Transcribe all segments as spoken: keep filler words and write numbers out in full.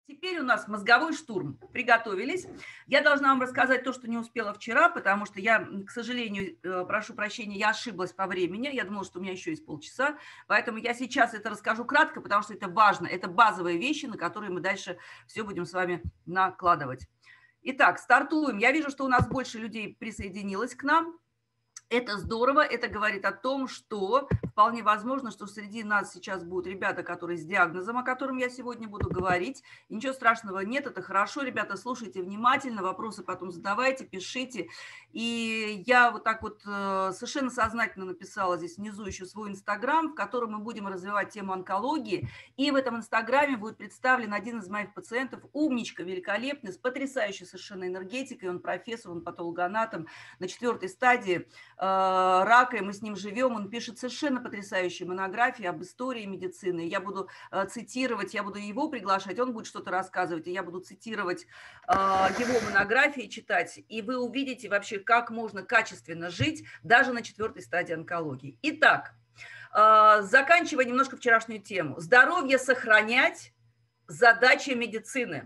Теперь у нас мозговой штурм. Приготовились. Я должна вам рассказать то, что не успела вчера, потому что я, к сожалению, э, прошу прощения, я ошиблась по времени. Я думала, что у меня еще есть полчаса. Поэтому я сейчас это расскажу кратко, потому что это важно. Это базовые вещи, на которые мы дальше все будем с вами накладывать. Итак, стартуем. Я вижу, что у нас больше людей присоединилось к нам. Это здорово, это говорит о том, что вполне возможно, что среди нас сейчас будут ребята, которые с диагнозом, о котором я сегодня буду говорить. И ничего страшного нет, это хорошо, ребята, слушайте внимательно, вопросы потом задавайте, пишите. И я вот так вот э, совершенно сознательно написала здесь внизу еще свой инстаграм, в котором мы будем развивать тему онкологии. И в этом инстаграме будет представлен один из моих пациентов, умничка, великолепный, с потрясающей совершенно энергетикой. Он профессор, он патологоанатом на четвертой стадии рака, и мы с ним живем. Он пишет совершенно потрясающие монографии об истории медицины. Я буду цитировать, я буду его приглашать, он будет что-то рассказывать, и я буду цитировать его монографии, читать. И вы увидите вообще, как можно качественно жить даже на четвертой стадии онкологии. Итак, заканчивая немножко вчерашнюю тему. Здоровье сохранять – задача медицины.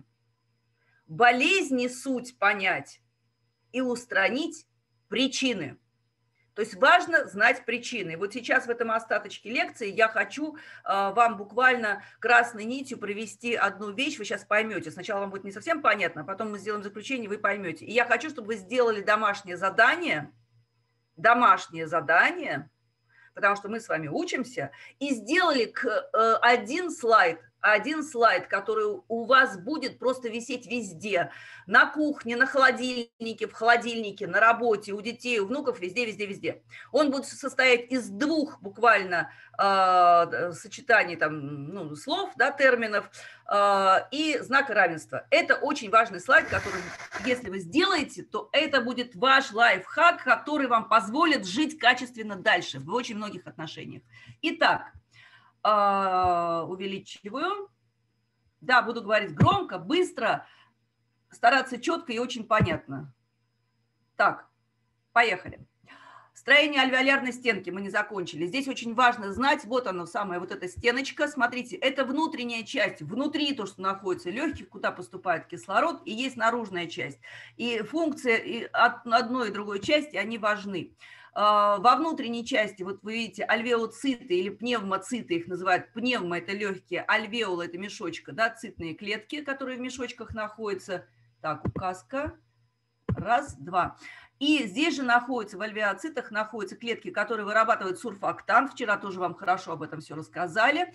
Болезни суть понять и устранить причины. То есть важно знать причины. Вот сейчас в этом остаточке лекции я хочу э, вам буквально красной нитью провести одну вещь, вы сейчас поймете. Сначала вам будет не совсем понятно, а потом мы сделаем заключение, вы поймете. И я хочу, чтобы вы сделали домашнее задание, домашнее задание, потому что мы с вами учимся, и сделали к, э, один слайд, один слайд, который у вас будет просто висеть везде, на кухне, на холодильнике, в холодильнике, на работе, у детей, у внуков, везде, везде, везде. Он будет состоять из двух буквально э, сочетаний там, ну, слов, да, терминов э, и знака равенства. Это очень важный слайд, который, если вы сделаете, то это будет ваш лайфхак, который вам позволит жить качественно дальше в очень многих отношениях. Итак, увеличиваю. Да, буду говорить громко, быстро, стараться четко и очень понятно. Так, поехали. Строение альвеолярной стенки мы не закончили. Здесь очень важно знать, вот оно, самая вот эта стеночка. Смотрите, это внутренняя часть, внутри то, что находится легких, куда поступает кислород, и есть наружная часть. И функции одной и другой части, они важны. Во внутренней части, вот вы видите, альвеоциты или пневмоциты, их называют, пневмо – это легкие, альвеола – это мешочка, да, цитные клетки, которые в мешочках находятся. Так, указка. Раз, два. И здесь же находятся, в альвеоцитах находятся клетки, которые вырабатывают сурфактант. Вчера тоже вам хорошо об этом все рассказали.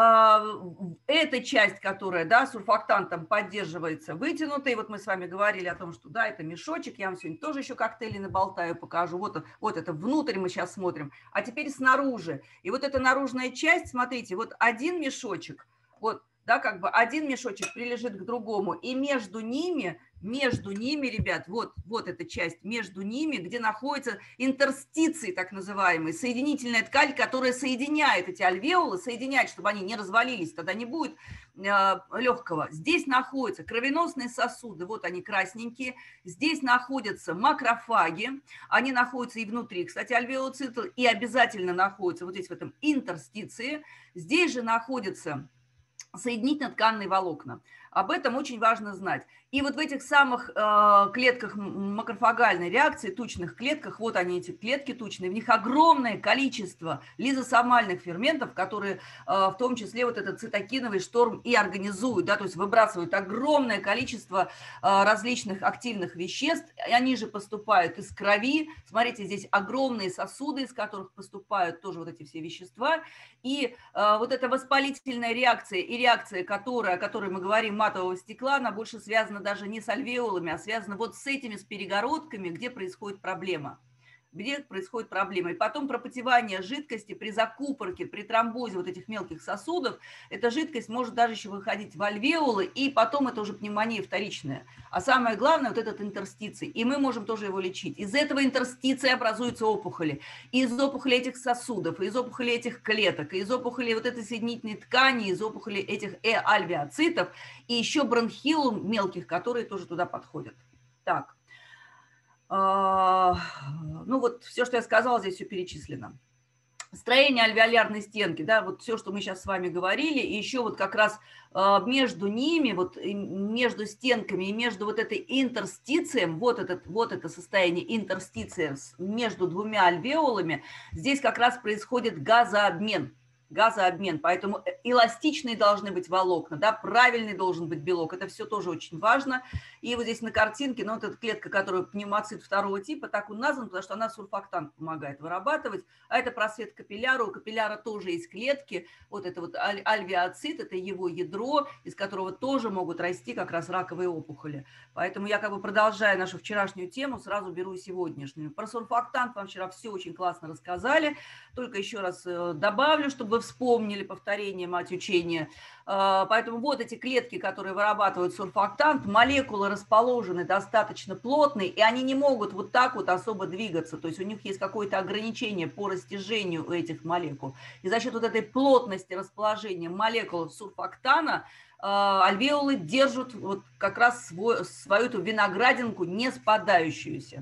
Эта часть, которая, да, сурфактантом поддерживается, вытянутой. Вот мы с вами говорили о том, что, да, это мешочек. Я вам сегодня тоже еще коктейли наболтаю, покажу. Вот, вот это внутрь мы сейчас смотрим. А теперь снаружи. И вот эта наружная часть, смотрите, вот один мешочек, вот, да, как бы один мешочек прилежит к другому, и между ними, между ними, ребят, вот, вот эта часть, между ними, где находятся интерстиции, так называемые, соединительная ткань, которая соединяет эти альвеолы, соединяет, чтобы они не развалились, тогда не будет э, легкого. Здесь находятся кровеносные сосуды, вот они красненькие, здесь находятся макрофаги, они находятся и внутри, кстати, альвеолоциты, и обязательно находятся вот здесь в этом интерстиции, здесь же находятся соединительно-тканные волокна. Об этом очень важно знать. И вот в этих самых э, клетках макрофагальной реакции, тучных клетках, вот они, эти клетки тучные, в них огромное количество лизосомальных ферментов, которые э, в том числе вот этот цитокиновый шторм и организуют, да, то есть выбрасывают огромное количество э, различных активных веществ, и они же поступают из крови. Смотрите, здесь огромные сосуды, из которых поступают тоже вот эти все вещества. И э, вот эта воспалительная реакция и реакция, которая, о которой мы говорим, матового стекла, она больше связана даже не с альвеолами, а связана вот с этими, с перегородками, где происходит проблема. Где происходит проблема. И потом пропотевание жидкости при закупорке, при тромбозе вот этих мелких сосудов, эта жидкость может даже еще выходить в альвеолы, и потом это уже пневмония вторичная. А самое главное, вот этот интерстиций. И мы можем тоже его лечить. Из этого интерстиция образуются опухоли. Из опухолей этих сосудов, из опухолей этих клеток, из опухолей вот этой соединительной ткани, из опухолей этих э-альвеоцитов, и еще бронхилум мелких, которые тоже туда подходят. Так. Ну вот все, что я сказала, здесь все перечислено. Строение альвеолярной стенки, да, вот все, что мы сейчас с вами говорили, и еще вот как раз между ними, вот между стенками и между вот этой интерстицием, вот, этот, вот это состояние интерстиция между двумя альвеолами, здесь как раз происходит газообмен. газообмен, поэтому эластичные должны быть волокна, да, правильный должен быть белок, это все тоже очень важно. И вот здесь на картинке, ну, вот эта клетка, которая пневмоцит второго типа, так он назван, потому что она сурфактант помогает вырабатывать, а это просвет капилляра, у капилляра тоже есть клетки, вот это вот аль альвеоцит, это его ядро, из которого тоже могут расти как раз раковые опухоли. Поэтому я как бы продолжая нашу вчерашнюю тему, сразу беру сегодняшнюю. Про сурфактант вам вчера все очень классно рассказали, только еще раз добавлю, чтобы вспомнили, повторение мать учения. Поэтому вот эти клетки, которые вырабатывают сурфактант, молекулы расположены достаточно плотные, и они не могут вот так вот особо двигаться. То есть у них есть какое-то ограничение по растяжению этих молекул. И за счет вот этой плотности расположения молекул сурфактана альвеолы держат вот как раз свой, свою эту виноградинку не спадающуюся.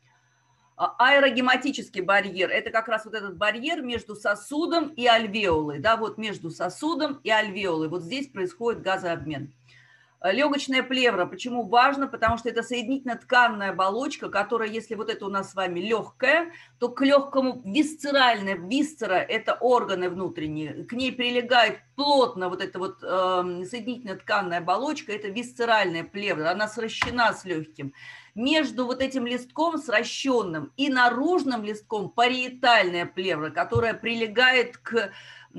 Аэрогематический барьер – это как раз вот этот барьер между сосудом и альвеолой. Да, вот между сосудом и альвеолой. Вот здесь происходит газообмен. Легочная плевра. Почему важно? Потому что это соединительно-тканная оболочка, которая, если вот это у нас с вами легкая, то к легкому висцеральная. Висцера – это органы внутренние. К ней прилегает плотно вот эта вот э, соединительно-тканная оболочка. Это висцеральная плевра. Она сращена с легким. Между вот этим листком сращенным и наружным листком париетальная плевра, которая прилегает к,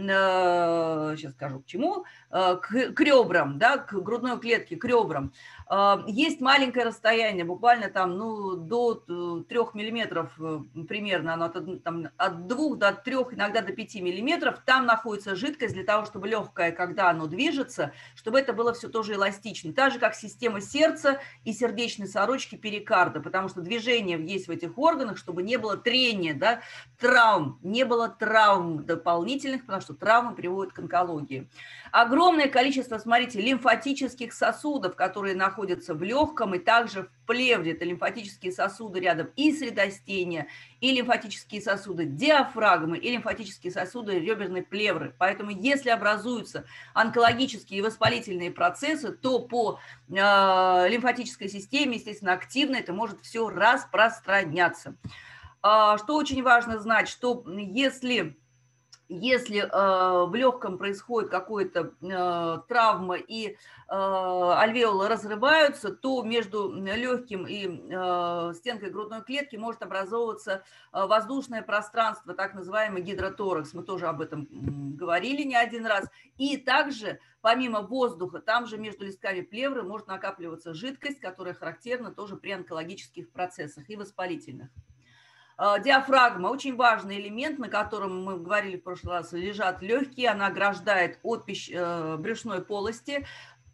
сейчас скажу к чему, к, к ребрам, да, к грудной клетке, к ребрам. Есть маленькое расстояние, буквально там, ну, до трех миллиметров примерно, оно от, там, от двух до трех, иногда до пяти миллиметров, там находится жидкость для того, чтобы легкое, когда оно движется, чтобы это было все тоже эластично. Так же, как система сердца и сердечной сорочки перикарда, потому что движение есть в этих органах, чтобы не было трения, да, травм, не было травм дополнительных, потому что травмы приводят к онкологии. Огромное количество, смотрите, лимфатических сосудов, которые находятся в легком и также в плевре. Это лимфатические сосуды рядом и средостения, и лимфатические сосуды диафрагмы, и лимфатические сосуды реберной плевры. Поэтому если образуются онкологические и воспалительные процессы, то по э, лимфатической системе, естественно, активно это может все распространяться. Э, что очень важно знать, что если... Если э, в легком происходит какая-то э, травма и э, альвеолы разрываются, то между легким и э, стенкой грудной клетки может образовываться э, воздушное пространство, так называемый гидроторакс. Мы тоже об этом говорили не один раз. И также, помимо воздуха, там же между листками плевры может накапливаться жидкость, которая характерна тоже при онкологических процессах и воспалительных. Диафрагма – очень важный элемент, на котором, мы говорили в прошлый раз, лежат легкие, она ограждает от брюшной полости.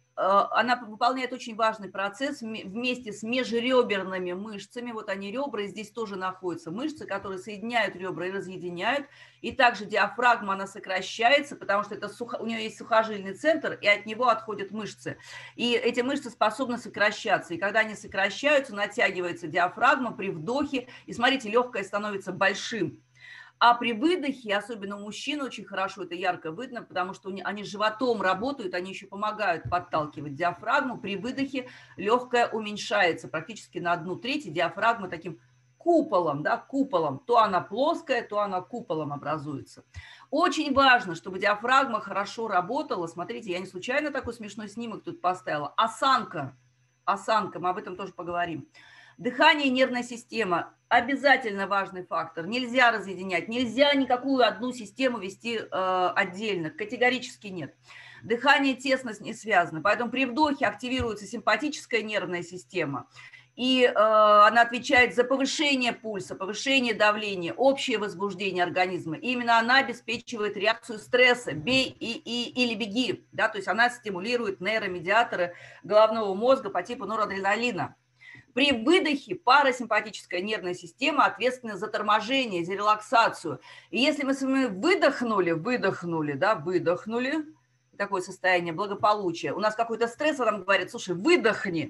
Она выполняет очень важный процесс вместе с межреберными мышцами. Вот они ребра, и здесь тоже находятся мышцы, которые соединяют ребра и разъединяют. И также диафрагма, она сокращается, потому что это сухо... у нее есть сухожильный центр, и от него отходят мышцы. И эти мышцы способны сокращаться. И когда они сокращаются, натягивается диафрагма при вдохе. И смотрите, легкое становится большим. А при выдохе, особенно у мужчин, очень хорошо это ярко видно, потому что они животом работают, они еще помогают подталкивать диафрагму. При выдохе легкое уменьшается практически на одну треть, и диафрагма таким куполом, да, куполом. То она плоская, то она куполом образуется. Очень важно, чтобы диафрагма хорошо работала. Смотрите, я не случайно такой смешной снимок тут поставила. Осанка. Осанка, мы об этом тоже поговорим. Дыхание и нервная система – обязательно важный фактор. Нельзя разъединять, нельзя никакую одну систему вести э, отдельно, категорически нет. Дыхание тесно с ней связано, поэтому при вдохе активируется симпатическая нервная система, и э, она отвечает за повышение пульса, повышение давления, общее возбуждение организма. И именно она обеспечивает реакцию стресса «бей и, и, или беги», да, то есть она стимулирует нейромедиаторы головного мозга по типу норадреналина. При выдохе парасимпатическая нервная система ответственна за торможение, за релаксацию. И если мы с вами выдохнули, выдохнули, да, выдохнули, такое состояние благополучия, у нас какой-то стресс, а нам говорит, слушай, выдохни.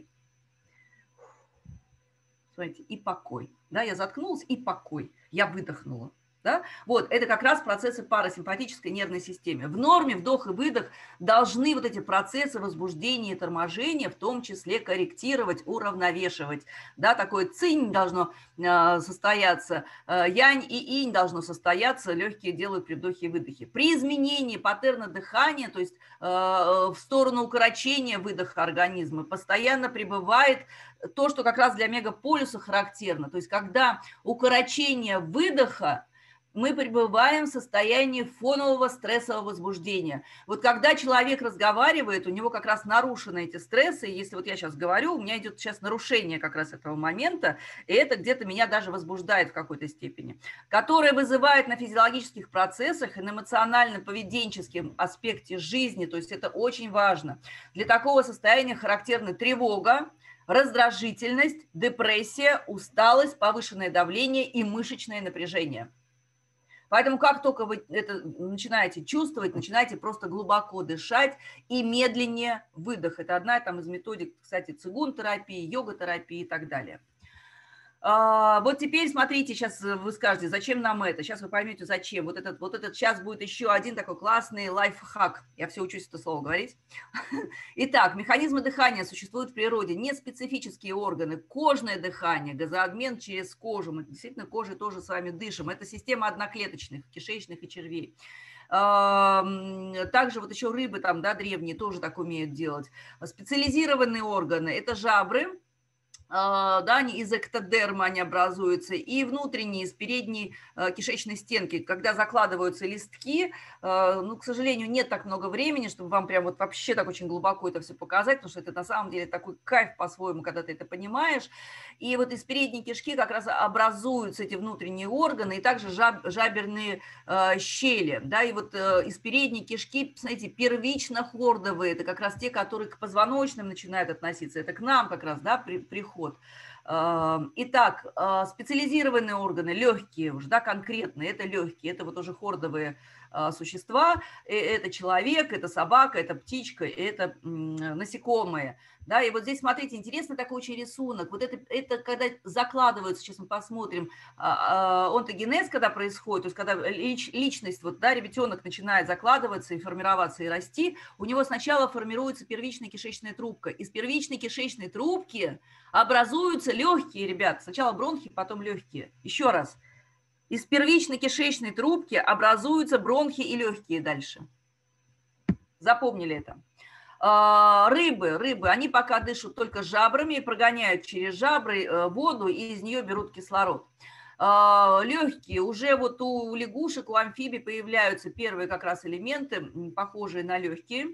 Смотрите, и покой. Да, я заткнулась, и покой. Я выдохнула. Да? Вот, это как раз процессы парасимпатической нервной системы. В норме вдох и выдох должны вот эти процессы возбуждения и торможения в том числе корректировать, уравновешивать. Да, такое цинь должно э, состояться, э, янь и инь должно состояться, легкие делают при вдохе и выдохе. При изменении паттерна дыхания, то есть э, в сторону укорочения выдоха организма, постоянно пребывает то, что как раз для мегаполюса характерно. То есть когда укорочение выдоха, мы пребываем в состоянии фонового стрессового возбуждения. Вот когда человек разговаривает, у него как раз нарушены эти стрессы, если вот я сейчас говорю, у меня идет сейчас нарушение как раз этого момента, и это где-то меня даже возбуждает в какой-то степени, которое вызывает на физиологических процессах и на эмоционально-поведенческом аспекте жизни, то есть это очень важно. Для такого состояния характерны тревога, раздражительность, депрессия, усталость, повышенное давление и мышечное напряжение. Поэтому как только вы это начинаете чувствовать, начинаете просто глубоко дышать и медленнее выдох. Это одна там, из методик, кстати, цигун-терапии, йога-терапии и так далее. А, вот теперь смотрите, сейчас вы скажете, зачем нам это? Сейчас вы поймете, зачем. Вот этот, вот этот сейчас будет еще один такой классный лайфхак. Я все учусь это слово говорить. Итак, механизмы дыхания существуют в природе. Не специфические органы. Кожное дыхание, газообмен через кожу. Мы действительно кожей тоже с вами дышим. Это система одноклеточных, кишечных и червей. Также вот еще рыбы там, да, древние тоже так умеют делать. Специализированные органы – это жабры. Да, они из эктодермы они образуются, и внутренние, из передней кишечной стенки, когда закладываются листки, ну, к сожалению, нет так много времени, чтобы вам прям вот вообще так очень глубоко это все показать, потому что это на самом деле такой кайф по-своему, когда ты это понимаешь. И вот из передней кишки как раз образуются эти внутренние органы, и также жаб, жаберные э, щели, да, и вот э, из передней кишки, смотрите, первично-хордовые, это как раз те, которые к позвоночным начинают относиться, это к нам как раз, да, при, приход. Итак, специализированные органы, легкие уже, да, конкретные, это легкие, это вот уже хордовые существа, это человек, это собака, это птичка, это насекомые, да, и вот здесь, смотрите, интересный такой очень рисунок, вот это, это когда закладываются, сейчас мы посмотрим, онтогенез, когда происходит, то есть когда личность, вот, да, ребятенок начинает закладываться и формироваться, и расти, у него сначала формируется первичная кишечная трубка, из первичной кишечной трубки образуются легкие, ребят, сначала бронхи, потом легкие, еще раз. Из первичной кишечной трубки образуются бронхи и легкие дальше. Запомнили это. Рыбы, рыбы, они пока дышат только жабрами, прогоняют через жабры воду и из нее берут кислород. Легкие, уже вот у лягушек, у амфибий появляются первые как раз элементы, похожие на легкие.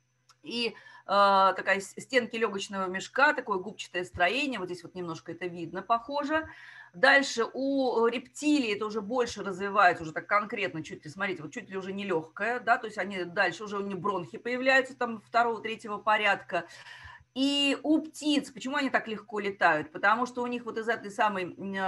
И такая стенки легочного мешка, такое губчатое строение, вот здесь вот немножко это видно, похоже. Дальше у рептилий это уже больше развивается, уже так конкретно, чуть ли, смотрите, вот чуть ли уже не легкое, да, то есть они дальше уже у них бронхи появляются там второго, третьего порядка. И у птиц, почему они так легко летают? Потому что у них вот из этой самой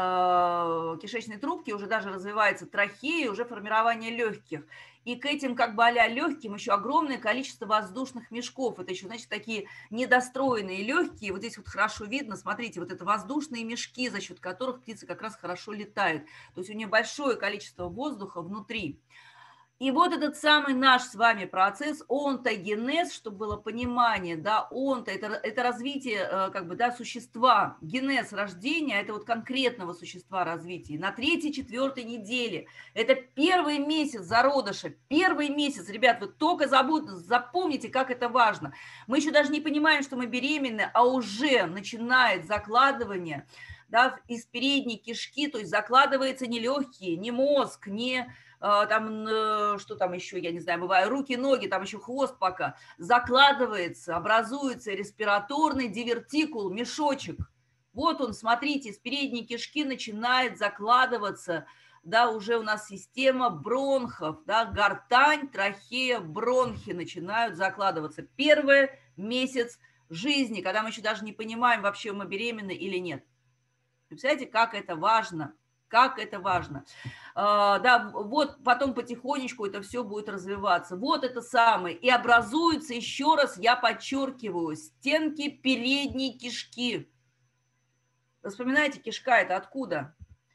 э, кишечной трубки уже даже развивается трахея, уже формирование легких. И к этим как бы а-ля легким еще огромное количество воздушных мешков. Это еще, значит, такие недостроенные легкие. Вот здесь вот хорошо видно, смотрите, вот это воздушные мешки, за счет которых птица как раз хорошо летает. То есть у нее большое количество воздуха внутри. И вот этот самый наш с вами процесс онтогенез, чтобы было понимание, да, онто, это, это развитие как бы, да, существа, генез рождения, это вот конкретного существа развития. На третьей-четвертой неделе, это первый месяц зародыша, первый месяц, ребят, вы только забудь, запомните, как это важно. Мы еще даже не понимаем, что мы беременны, а уже начинает закладывание, да, из передней кишки, то есть закладывается не легкие, не мозг, не... там, что там еще, я не знаю, бывает, руки, ноги, там еще хвост пока, закладывается, образуется респираторный дивертикул, мешочек. Вот он, смотрите, с передней кишки начинает закладываться, да, уже у нас система бронхов, да, гортань, трахея, бронхи начинают закладываться. Первый месяц жизни, когда мы еще даже не понимаем, вообще мы беременны или нет. Представляете, как это важно? Как это важно. А, да, вот потом потихонечку это все будет развиваться. Вот это самое. И образуются, еще раз я подчеркиваю, стенки передней кишки. Вы вспоминаете, кишка это откуда?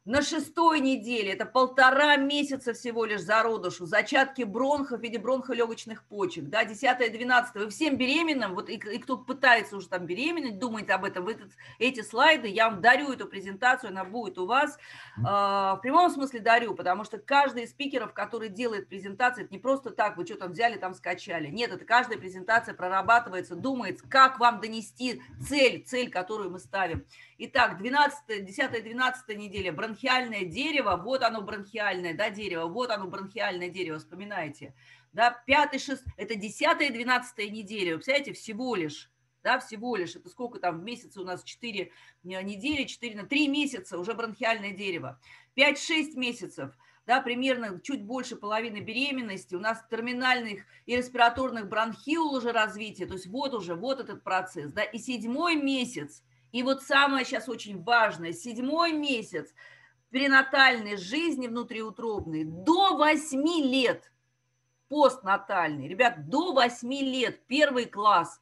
На шестой неделе, это полтора месяца всего лишь зародышу, зачатки бронхов в виде бронхолегочных почек, да, десятое-двенадцатое, вы всем беременным, вот и, и кто пытается уже там беременеть, думает об этом, вы, эти слайды, я вам дарю эту презентацию, она будет у вас, э, в прямом смысле дарю, потому что каждый из спикеров, который делает презентации, это не просто так, вы что там взяли, там скачали, нет, это каждая презентация прорабатывается, думается, как вам донести цель, цель, которую мы ставим. Итак, двенадцатая, десятая-двенадцатая неделя, бронхиальное дерево, вот оно бронхиальное, да, дерево, вот оно бронхиальное дерево, вспоминайте. Да, пятый, шест, это десятая-двенадцатая неделя, вы представляете, всего лишь, да, всего лишь, это сколько там в месяце у нас, четыре недели, четыре на три месяца уже бронхиальное дерево, пять-шесть месяцев, да, примерно чуть больше половины беременности, у нас терминальных и респираторных бронхил уже развитие, то есть вот уже, вот этот процесс, да, и седьмой месяц. И вот самое сейчас очень важное, седьмой месяц перинатальной жизни внутриутробной до восьми лет, постнатальный, ребят, до восьми лет, первый класс,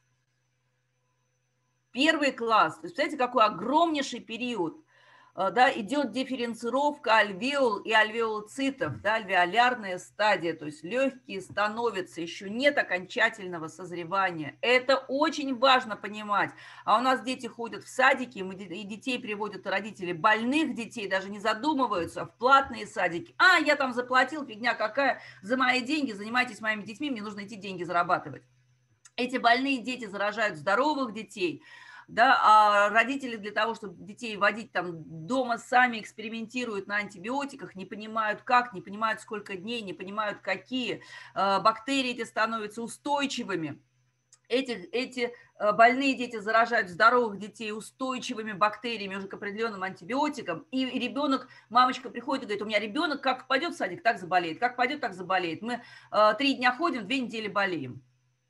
первый класс, то есть, представляете, какой огромнейший период, да, идет дифференцировка альвеол и альвеолоцитов, да, альвеолярная стадия, то есть легкие становятся, еще нет окончательного созревания. Это очень важно понимать. А у нас дети ходят в садики, и детей приводят родители больных детей, даже не задумываются, в платные садики. А, я там заплатил, фигня какая, за мои деньги, занимайтесь моими детьми, мне нужно идти деньги зарабатывать. Эти больные дети заражают здоровых детей, да, а родители для того, чтобы детей водить там дома, сами экспериментируют на антибиотиках, не понимают как, не понимают сколько дней, не понимают какие, бактерии эти становятся устойчивыми. Эти, эти больные дети заражают здоровых детей устойчивыми бактериями уже к определенным антибиотикам, и ребенок, мамочка приходит и говорит, у меня ребенок как пойдет в садик, так заболеет, как пойдет, так заболеет. Мы три дня ходим, две недели болеем.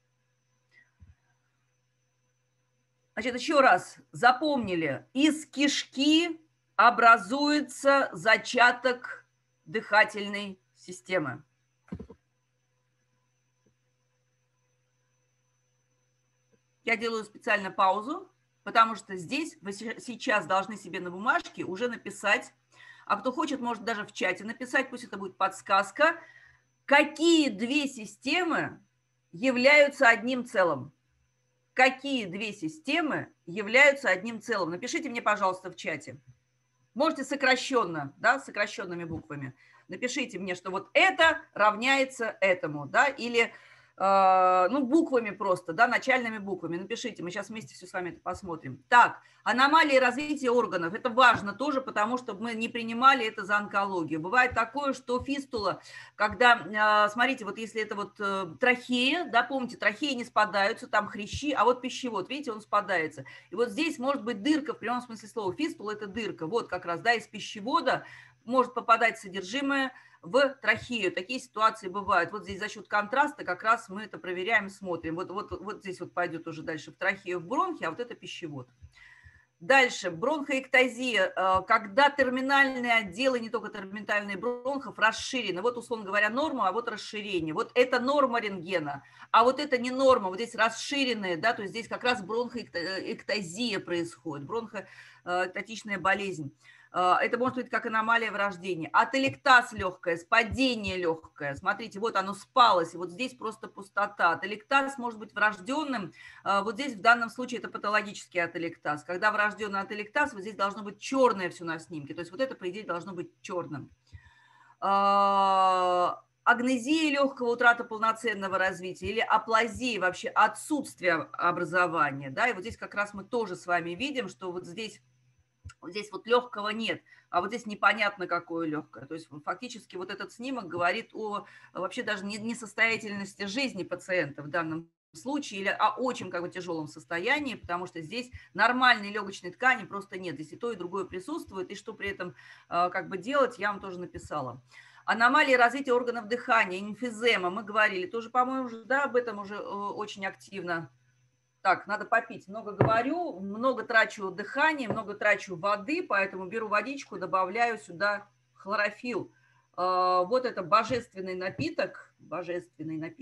Значит, еще раз запомнили, из кишки образуется зачаток дыхательной системы. Я делаю специально паузу, потому что здесь вы сейчас должны себе на бумажке уже написать, а кто хочет, может даже в чате написать, пусть это будет подсказка, какие две системы являются одним целым. Какие две системы являются одним целым? Напишите мне, пожалуйста, в чате. Можете сокращенно, да, сокращенными буквами. Напишите мне, что вот это равняется этому, да, или, э, ну, буквами просто, да, начальными буквами. Напишите, мы сейчас вместе все с вами это посмотрим. Так, аномалии развития органов. Это важно тоже, потому что мы не принимали это за онкологию. Бывает такое, что фистула, когда, э, смотрите, вот если это вот э, трахея, да, помните, трахеи не спадаются, там хрящи, а вот пищевод, видите, он спадается. И вот здесь может быть дырка, в прямом смысле слова. Фистула – это дырка, вот как раз, да, из пищевода может попадать содержимое в трахею. Такие ситуации бывают. Вот здесь за счет контраста как раз мы это проверяем, смотрим. Вот, вот, вот здесь вот пойдет уже дальше в трахею, в бронхи, а вот это пищевод. Дальше, бронхоэктазия, когда терминальные отделы, не только терминальные бронхов, расширены. Вот, условно говоря, норма, а вот расширение. Вот это норма рентгена, а вот это не норма. Вот здесь расширенные, да, то есть здесь как раз бронхоэктазия происходит, бронхоэктатичная болезнь. Это может быть как аномалия врождения. Ателектаз легкое, спадение легкое. Смотрите, вот оно спалось, и вот здесь просто пустота. Ателектаз может быть врожденным. Вот здесь в данном случае это патологический ателектаз. Когда врожденный ателектаз, вот здесь должно быть черное все на снимке. То есть вот это, по идее, должно быть черным. Агнезия легкого, утрата полноценного развития, или аплазия, вообще отсутствие образования. Да? И вот здесь как раз мы тоже с вами видим, что вот здесь... Вот здесь вот легкого нет, а вот здесь непонятно, какое легкое. То есть фактически вот этот снимок говорит о вообще даже несостоятельности жизни пациента в данном случае или о очень как бы тяжелом состоянии, потому что здесь нормальной легочной ткани просто нет. Здесь и то, и другое присутствует, и что при этом как бы делать, я вам тоже написала. Аномалии развития органов дыхания, эмфизема, мы говорили, тоже, по-моему, да, об этом уже очень активно. Так, надо попить. Много говорю, много трачу дыхания, много трачу воды, поэтому беру водичку, добавляю сюда хлорофилл. Вот это божественный напиток, божественный напиток.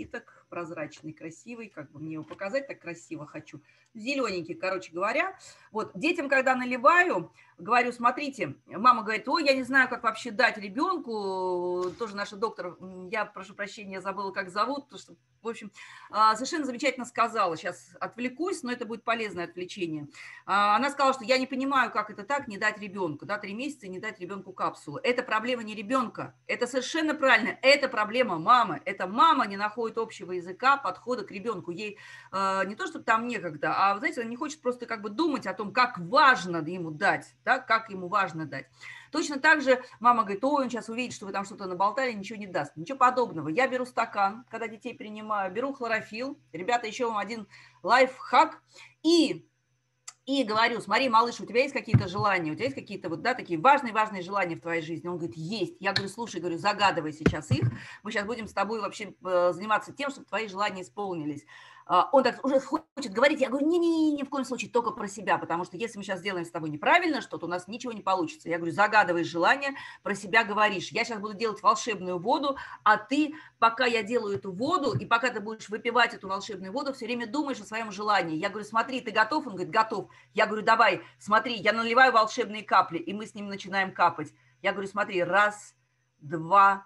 прозрачный, красивый, как бы мне его показать так красиво хочу. Зелененький, короче говоря. Вот детям, когда наливаю, говорю, смотрите, мама говорит, ой, я не знаю, как вообще дать ребенку, тоже наша доктор, я прошу прощения, забыла, как зовут, потому что, в общем, совершенно замечательно сказала, сейчас отвлекусь, но это будет полезное отвлечение. Она сказала, что я не понимаю, как это так, не дать ребенку, да, три месяца не дать ребенку капсулу. Это проблема не ребенка, это совершенно правильно, это проблема мамы, это мама не находит общего языка, подхода к ребенку, ей э, не то, что там некогда, а, знаете, она не хочет просто как бы думать о том, как важно ему дать, да, как ему важно дать. Точно так же мама говорит, ой, он сейчас увидит, что вы там что-то наболтали, ничего не даст. Ничего подобного. Я беру стакан, когда детей принимаю, беру хлорофилл. Ребята, еще вам один лайфхак. И, и говорю, смотри, малыш, у тебя есть какие-то желания, у тебя есть какие-то вот, да, такие важные-важные желания в твоей жизни? Он говорит, есть. Я говорю, слушай, говорю, загадывай сейчас их. Мы сейчас будем с тобой вообще заниматься тем, чтобы твои желания исполнились. Он так уже хочет говорить, я говорю, не-не-не, ни в коем случае, только про себя, потому что если мы сейчас сделаем с тобой неправильно что-то, у нас ничего не получится. Я говорю, загадывай желание, про себя говоришь. Я сейчас буду делать волшебную воду, а ты, пока я делаю эту воду, и пока ты будешь выпивать эту волшебную воду, все время думаешь о своем желании. Я говорю, смотри, ты готов? Он говорит, готов. Я говорю, давай, смотри, я наливаю волшебные капли, и мы с ним начинаем капать. Я говорю, смотри, раз, два,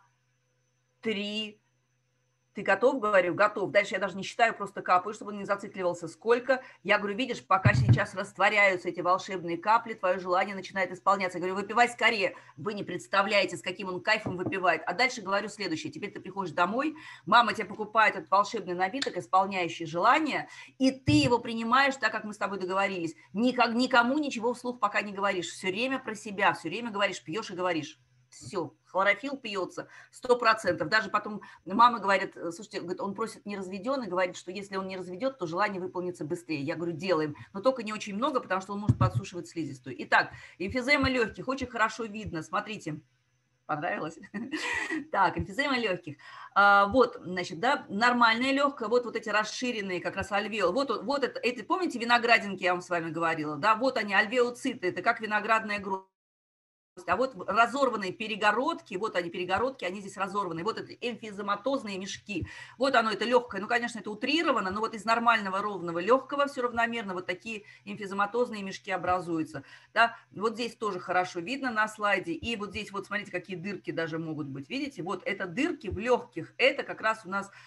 три. Ты готов? Говорю, готов. Дальше я даже не считаю, просто капаю, чтобы он не зацикливался. Сколько? Я говорю, видишь, пока сейчас растворяются эти волшебные капли, твое желание начинает исполняться. Я говорю, выпивай скорее. Вы не представляете, с каким он кайфом выпивает. А дальше говорю следующее. Теперь ты приходишь домой, мама тебе покупает этот волшебный напиток, исполняющий желание, и ты его принимаешь так, как мы с тобой договорились. Никак, никому ничего вслух пока не говоришь. Все время про себя, все время говоришь, пьешь и говоришь. Все, хлорофилл пьется, сто процентов. Даже потом мама говорит, слушайте, говорит, он просит не разведенный, говорит, что если он не разведет, то желание выполнится быстрее. Я говорю, делаем, но только не очень много, потому что он может подсушивать слизистую. Итак, эмфизема легких очень хорошо видно, смотрите. Понравилось? Так, эмфизема легких. А, вот, значит, да, нормальная легкая, вот, вот эти расширенные как раз альвеолы. Вот, вот это, эти, помните, виноградинки, я вам с вами говорила, да, вот они, альвеоциты, это как виноградная гроздь. А вот разорванные перегородки, вот они перегородки, они здесь разорванные, вот это эмфизематозные мешки, вот оно, это легкое, ну, конечно, это утрировано, но вот из нормального ровного легкого все равномерно вот такие эмфизематозные мешки образуются, да, вот здесь тоже хорошо видно на слайде, и вот здесь вот, смотрите, какие дырки даже могут быть, видите, вот это дырки в легких, это как раз у нас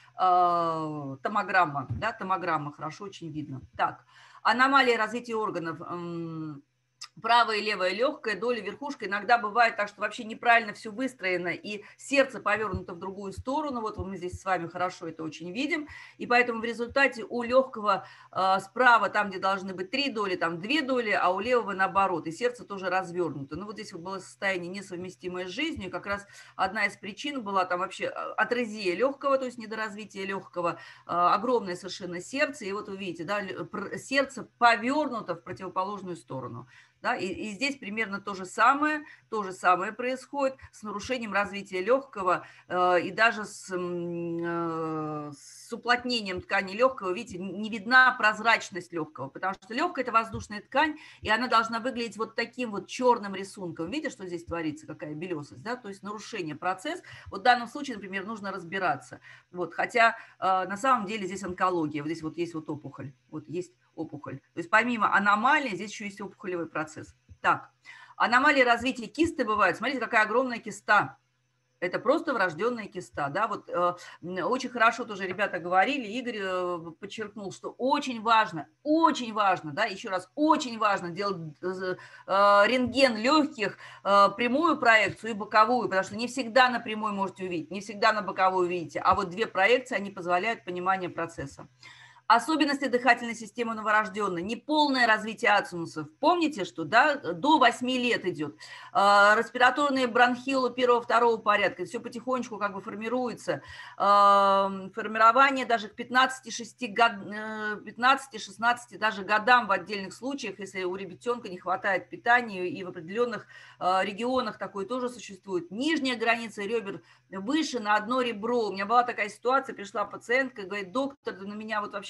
э, томограмма, да, томограмма, хорошо очень видно. Так, аномалия развития органов, э, правое и левое легкое, доля, верхушка. Иногда бывает так, что вообще неправильно все выстроено, и сердце повернуто в другую сторону. Вот мы здесь с вами хорошо это очень видим. И поэтому в результате у легкого э, справа, там, где должны быть три доли, там две доли, а у левого наоборот. И сердце тоже развернуто. Ну вот здесь вот было состояние несовместимое с жизнью. Как раз одна из причин была там вообще атрезия легкого, то есть недоразвитие легкого, э, огромное совершенно сердце. И вот вы видите, да, сердце повернуто в противоположную сторону. Да, и, и здесь примерно то же самое, то же самое происходит с нарушением развития легкого э, и даже с, э, с уплотнением ткани легкого. Видите, не видна прозрачность легкого, потому что легкая – это воздушная ткань, и она должна выглядеть вот таким вот черным рисунком. Видите, что здесь творится, какая белесость, да? То есть нарушение процесс. Вот в данном случае, например, нужно разбираться. Вот, хотя э, на самом деле здесь онкология, вот здесь вот есть вот опухоль, вот есть опухоль. То есть помимо аномалии здесь еще есть опухолевый процесс. Так, аномалии развития кисты бывают. Смотрите, какая огромная киста. Это просто врожденная киста. Да? Вот, э, очень хорошо тоже ребята говорили, Игорь э, подчеркнул, что очень важно, очень важно, да, еще раз, очень важно делать э, рентген легких, э, прямую проекцию и боковую, потому что не всегда на прямой можете увидеть, не всегда на боковую увидите, а вот две проекции, они позволяют понимание процесса. Особенности дыхательной системы новорожденной, неполное развитие ацинусов. Помните, что да, до восьми лет идет. Э, респираторные бронхилы первого-второго порядка. Все потихонечку как бы формируется. Э, формирование даже к пятнадцати-шестнадцати даже годам в отдельных случаях, если у ребенка не хватает питания, и в определенных э, регионах такое тоже существует. Нижняя граница ребер выше на одно ребро. У меня была такая ситуация, пришла пациентка, говорит, доктор, на меня вот вообще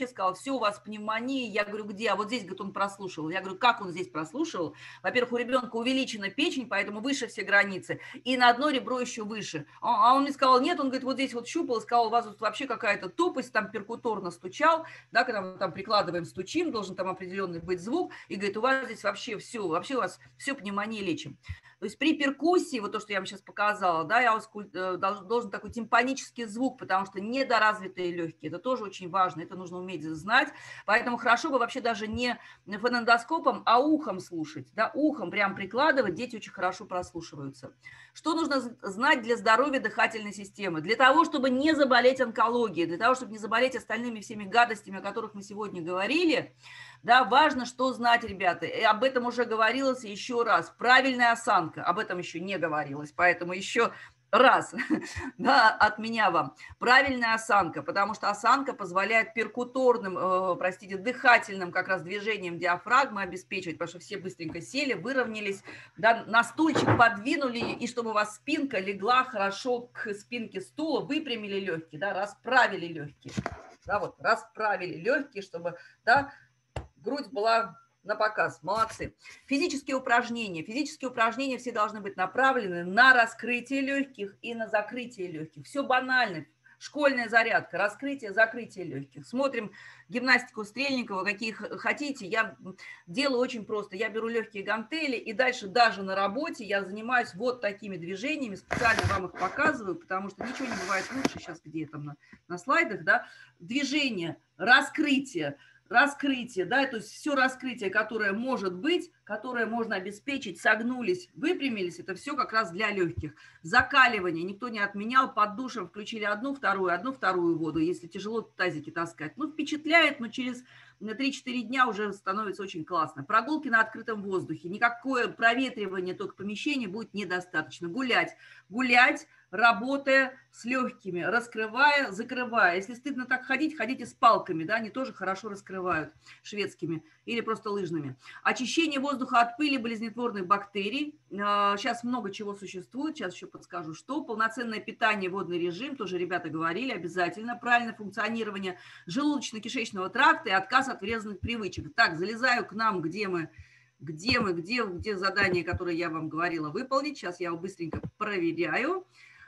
сказал, все, у вас пневмония. Я говорю, где? А вот здесь, говорит, он прослушивал. Я говорю, как он здесь прослушивал? Во-первых, у ребенка увеличена печень, поэтому выше все границы, и на одно ребро еще выше. А он мне сказал, нет, он говорит, вот здесь вот щупал, сказал, у вас тут вообще какая-то тупость, там перкуторно стучал, да, когда мы там прикладываем, стучим, должен там определенный быть звук, и говорит, у вас здесь вообще все, вообще у вас все пневмонии лечим. То есть при перкуссии, вот то, что я вам сейчас показала, да, я должен такой тимпанический звук, потому что недоразвитые легкие, это тоже очень важно, это нужно уметь знать, поэтому хорошо бы вообще даже не фонендоскопом, а ухом слушать, да, ухом прям прикладывать, дети очень хорошо прослушиваются. Что нужно знать для здоровья дыхательной системы? Для того, чтобы не заболеть онкологией, для того, чтобы не заболеть остальными всеми гадостями, о которых мы сегодня говорили, да, важно, что знать, ребята, и об этом уже говорилось еще раз. Правильная осанка, об этом еще не говорилось, поэтому еще раз, да, от меня вам. Правильная осанка, потому что осанка позволяет перкуторным, э, простите, дыхательным как раз движением диафрагмы обеспечивать, потому что все быстренько сели, выровнялись, да, на стульчик подвинули, и чтобы у вас спинка легла хорошо к спинке стула, выпрямили легкие, да, расправили легкие, да, вот, расправили легкие, чтобы, да, грудь была на показ. Молодцы. Физические упражнения. Физические упражнения все должны быть направлены на раскрытие легких и на закрытие легких. Все банально. Школьная зарядка, раскрытие, закрытие легких. Смотрим гимнастику Стрельникова, какие хотите. Я делаю очень просто. Я беру легкие гантели, и дальше даже на работе я занимаюсь вот такими движениями. Специально вам их показываю, потому что ничего не бывает лучше. Сейчас где там на, на слайдах, да. Движение, раскрытие, раскрытие, да, то есть все раскрытие, которое может быть, которое можно обеспечить, согнулись, выпрямились, это все как раз для легких. Закаливание никто не отменял, под душем включили одну, вторую, одну, вторую воду, если тяжело тазики таскать. Ну, впечатляет, но через три-четыре дня уже становится очень классно. Прогулки на открытом воздухе, никакое проветривание только помещения будет недостаточно. Гулять, гулять, работая с легкими, раскрывая, закрывая. Если стыдно так ходить, ходите с палками, да, они тоже хорошо раскрывают, шведскими или просто лыжными. Очищение воздуха от пыли, болезнетворных бактерий. Сейчас много чего существует, сейчас еще подскажу, что. Полноценное питание, водный режим, тоже ребята говорили, обязательно. Правильное функционирование желудочно-кишечного тракта и отказ от вредных привычек. Так, залезаю к нам, где мы... Где мы, где, где задание, которое я вам говорила, выполнить. Сейчас я его быстренько проверяю.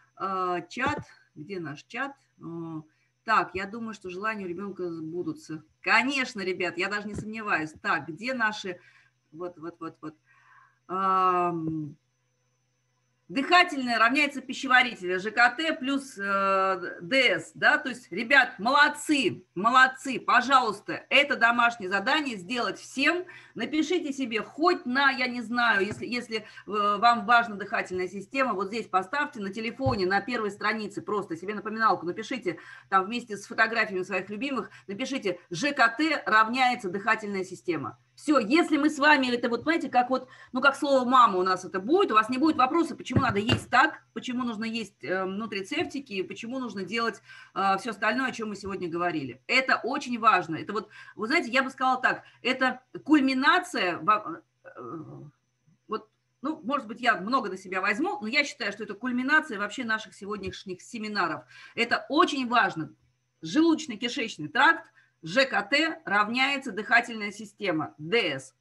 Чат, где наш чат? Так, я думаю, что желания у ребенка сбудутся. Конечно, ребят, я даже не сомневаюсь. Так, где наши... Вот, вот, вот, вот. Дыхательное равняется пищеварительное, ЖКТ плюс э, ДС, да, то есть, ребят, молодцы, молодцы, пожалуйста, это домашнее задание сделать всем, напишите себе хоть на, я не знаю, если, если э, вам важна дыхательная система, вот здесь поставьте на телефоне, на первой странице просто себе напоминалку, напишите там вместе с фотографиями своих любимых, напишите ЖКТ равняется дыхательная система. Все, если мы с вами, это вот, знаете, как вот, ну, как слово «мама» у нас это будет, у вас не будет вопроса, почему надо есть так, почему нужно есть э, нутрицептики, почему нужно делать э, все остальное, о чем мы сегодня говорили. Это очень важно. Это вот, вы знаете, я бы сказала так, это кульминация, э, вот, ну, может быть, я много на себя возьму, но я считаю, что это кульминация вообще наших сегодняшних семинаров. Это очень важно. Желудочно-кишечный тракт, ЖКТ равняется дыхательная система, ДС.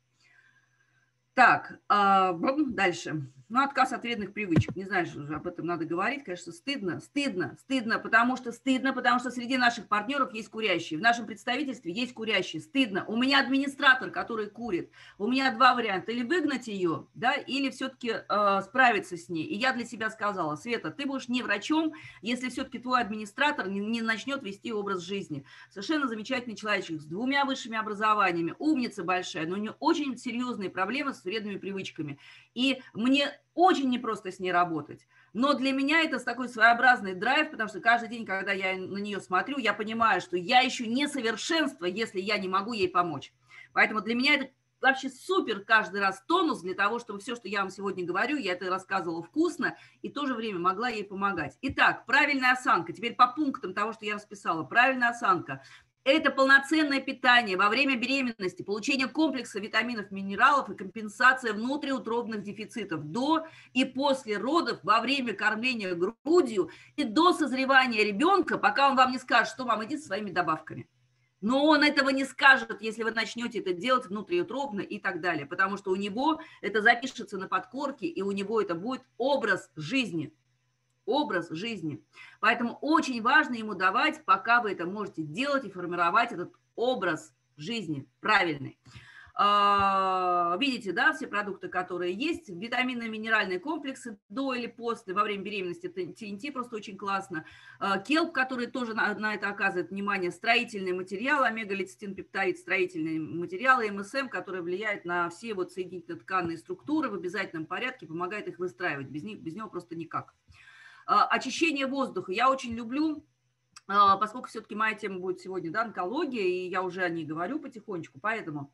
Так, дальше. Ну, отказ от вредных привычек. Не знаю, что об этом надо говорить. Конечно, стыдно, стыдно, стыдно, потому что стыдно, потому что среди наших партнеров есть курящие. В нашем представительстве есть курящие. Стыдно. У меня администратор, который курит. У меня два варианта. Или выгнать ее, да, или все-таки э, справиться с ней. И я для себя сказала: Света, ты будешь не врачом, если все-таки твой администратор не, не начнет вести образ жизни. Совершенно замечательный человечек с двумя высшими образованиями, умница большая, но у нее очень серьезные проблемы с вредными привычками. И мне очень непросто с ней работать. Но для меня это такой своеобразный драйв, потому что каждый день, когда я на нее смотрю, я понимаю, что я еще не совершенство, если я не могу ей помочь. Поэтому для меня это вообще супер каждый раз тонус для того, чтобы все, что я вам сегодня говорю, я это рассказывала вкусно и в то же время могла ей помогать. Итак, правильная осанка. Теперь по пунктам того, что я расписала. Правильная осанка. Это полноценное питание во время беременности, получение комплекса витаминов, минералов и компенсация внутриутробных дефицитов до и после родов, во время кормления грудью и до созревания ребенка, пока он вам не скажет, что мама, иди со своими добавками. Но он этого не скажет, если вы начнете это делать внутриутробно и так далее, потому что у него это запишется на подкорке, и у него это будет образ жизни. Образ жизни. Поэтому очень важно ему давать, пока вы это можете делать и формировать этот образ жизни правильный. Видите, да, все продукты, которые есть, витаминно-минеральные комплексы до или после, во время беременности, ти эн ти просто очень классно. Келп, который тоже на, на это оказывает внимание, строительный материал, омега-лецитин пептаид, строительные материалы, эм эс эм, который влияет на все вот соединительно-тканные структуры в обязательном порядке, помогает их выстраивать, без, них, без него просто никак. Очищение воздуха я очень люблю, поскольку все-таки моя тема будет сегодня, да, онкология, и я уже о ней говорю потихонечку, поэтому...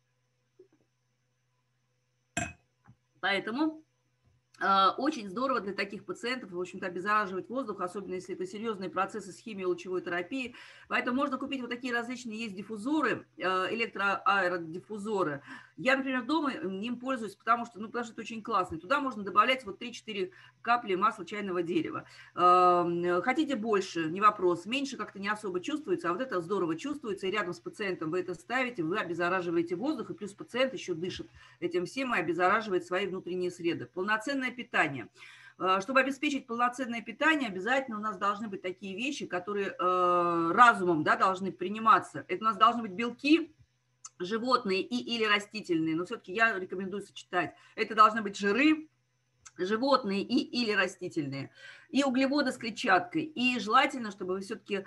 Поэтому э, очень здорово для таких пациентов, в общем-то, обеззараживать воздух, особенно если это серьезные процессы с химио-лучевой терапией. Поэтому можно купить вот такие различные, есть диффузоры, э, электроаэродиффузоры. Я, например, дома им пользуюсь, потому что, ну, потому что это очень классно. Туда можно добавлять вот три-четыре капли масла чайного дерева. Э, хотите больше, не вопрос. Меньше как-то не особо чувствуется, а вот это здорово чувствуется. И рядом с пациентом вы это ставите, вы обеззараживаете воздух, и плюс пациент еще дышит этим всем и обеззараживает свои внутренние среды. Полноценное питание. Чтобы обеспечить полноценное питание, обязательно у нас должны быть такие вещи, которые э, разумом, да, должны приниматься. Это у нас должны быть белки, животные и или растительные, но все-таки я рекомендую сочетать. Это должны быть жиры, животные и или растительные, и углеводы с клетчаткой. И желательно, чтобы вы все-таки э,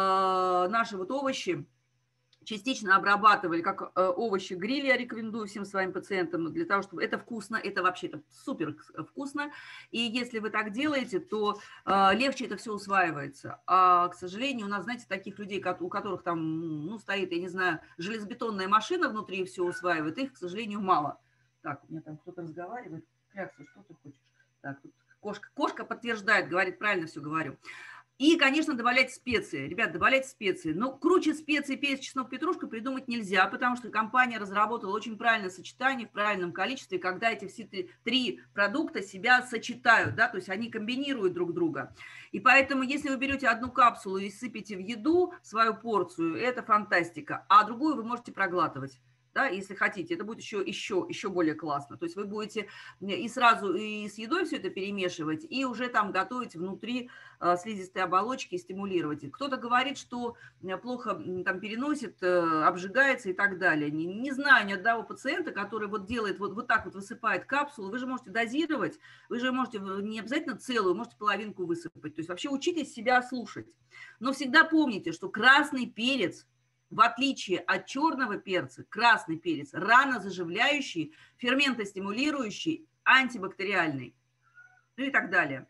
наши вот овощи частично обрабатывали, как э, овощи гриль, я рекомендую всем своим пациентам, для того, чтобы это вкусно, это вообще это супер вкусно. И если вы так делаете, то э, легче это все усваивается. А, к сожалению, у нас, знаете, таких людей, у которых там, ну, стоит, я не знаю, железобетонная машина внутри все усваивает, их, к сожалению, мало. Так, у меня там кто-то разговаривает. Клякса, что ты хочешь? Так, тут кошка, кошка подтверждает, говорит, правильно все говорю. И, конечно, добавлять специи. Ребят, добавлять специи. Но круче специи, перец, чеснок, петрушка придумать нельзя, потому что компания разработала очень правильное сочетание в правильном количестве, когда эти все три, три продукта себя сочетают, да, то есть они комбинируют друг друга. И поэтому, если вы берете одну капсулу и сыпете в еду свою порцию, это фантастика, а другую вы можете проглатывать. Да, если хотите, это будет еще, еще, еще более классно. То есть вы будете и сразу и с едой все это перемешивать, и уже там готовить внутри слизистой оболочки и стимулировать. Кто-то говорит, что плохо там переносит, обжигается и так далее. Не, не знаю ни одного пациента, который вот делает, вот, вот так вот высыпает капсулу. Вы же можете дозировать, вы же можете не обязательно целую, можете половинку высыпать. То есть вообще учитесь себя слушать. Но всегда помните, что красный перец, в отличие от черного перца, красный перец рано заживляющий, ферментостимулирующий, антибактериальный, ну и так далее.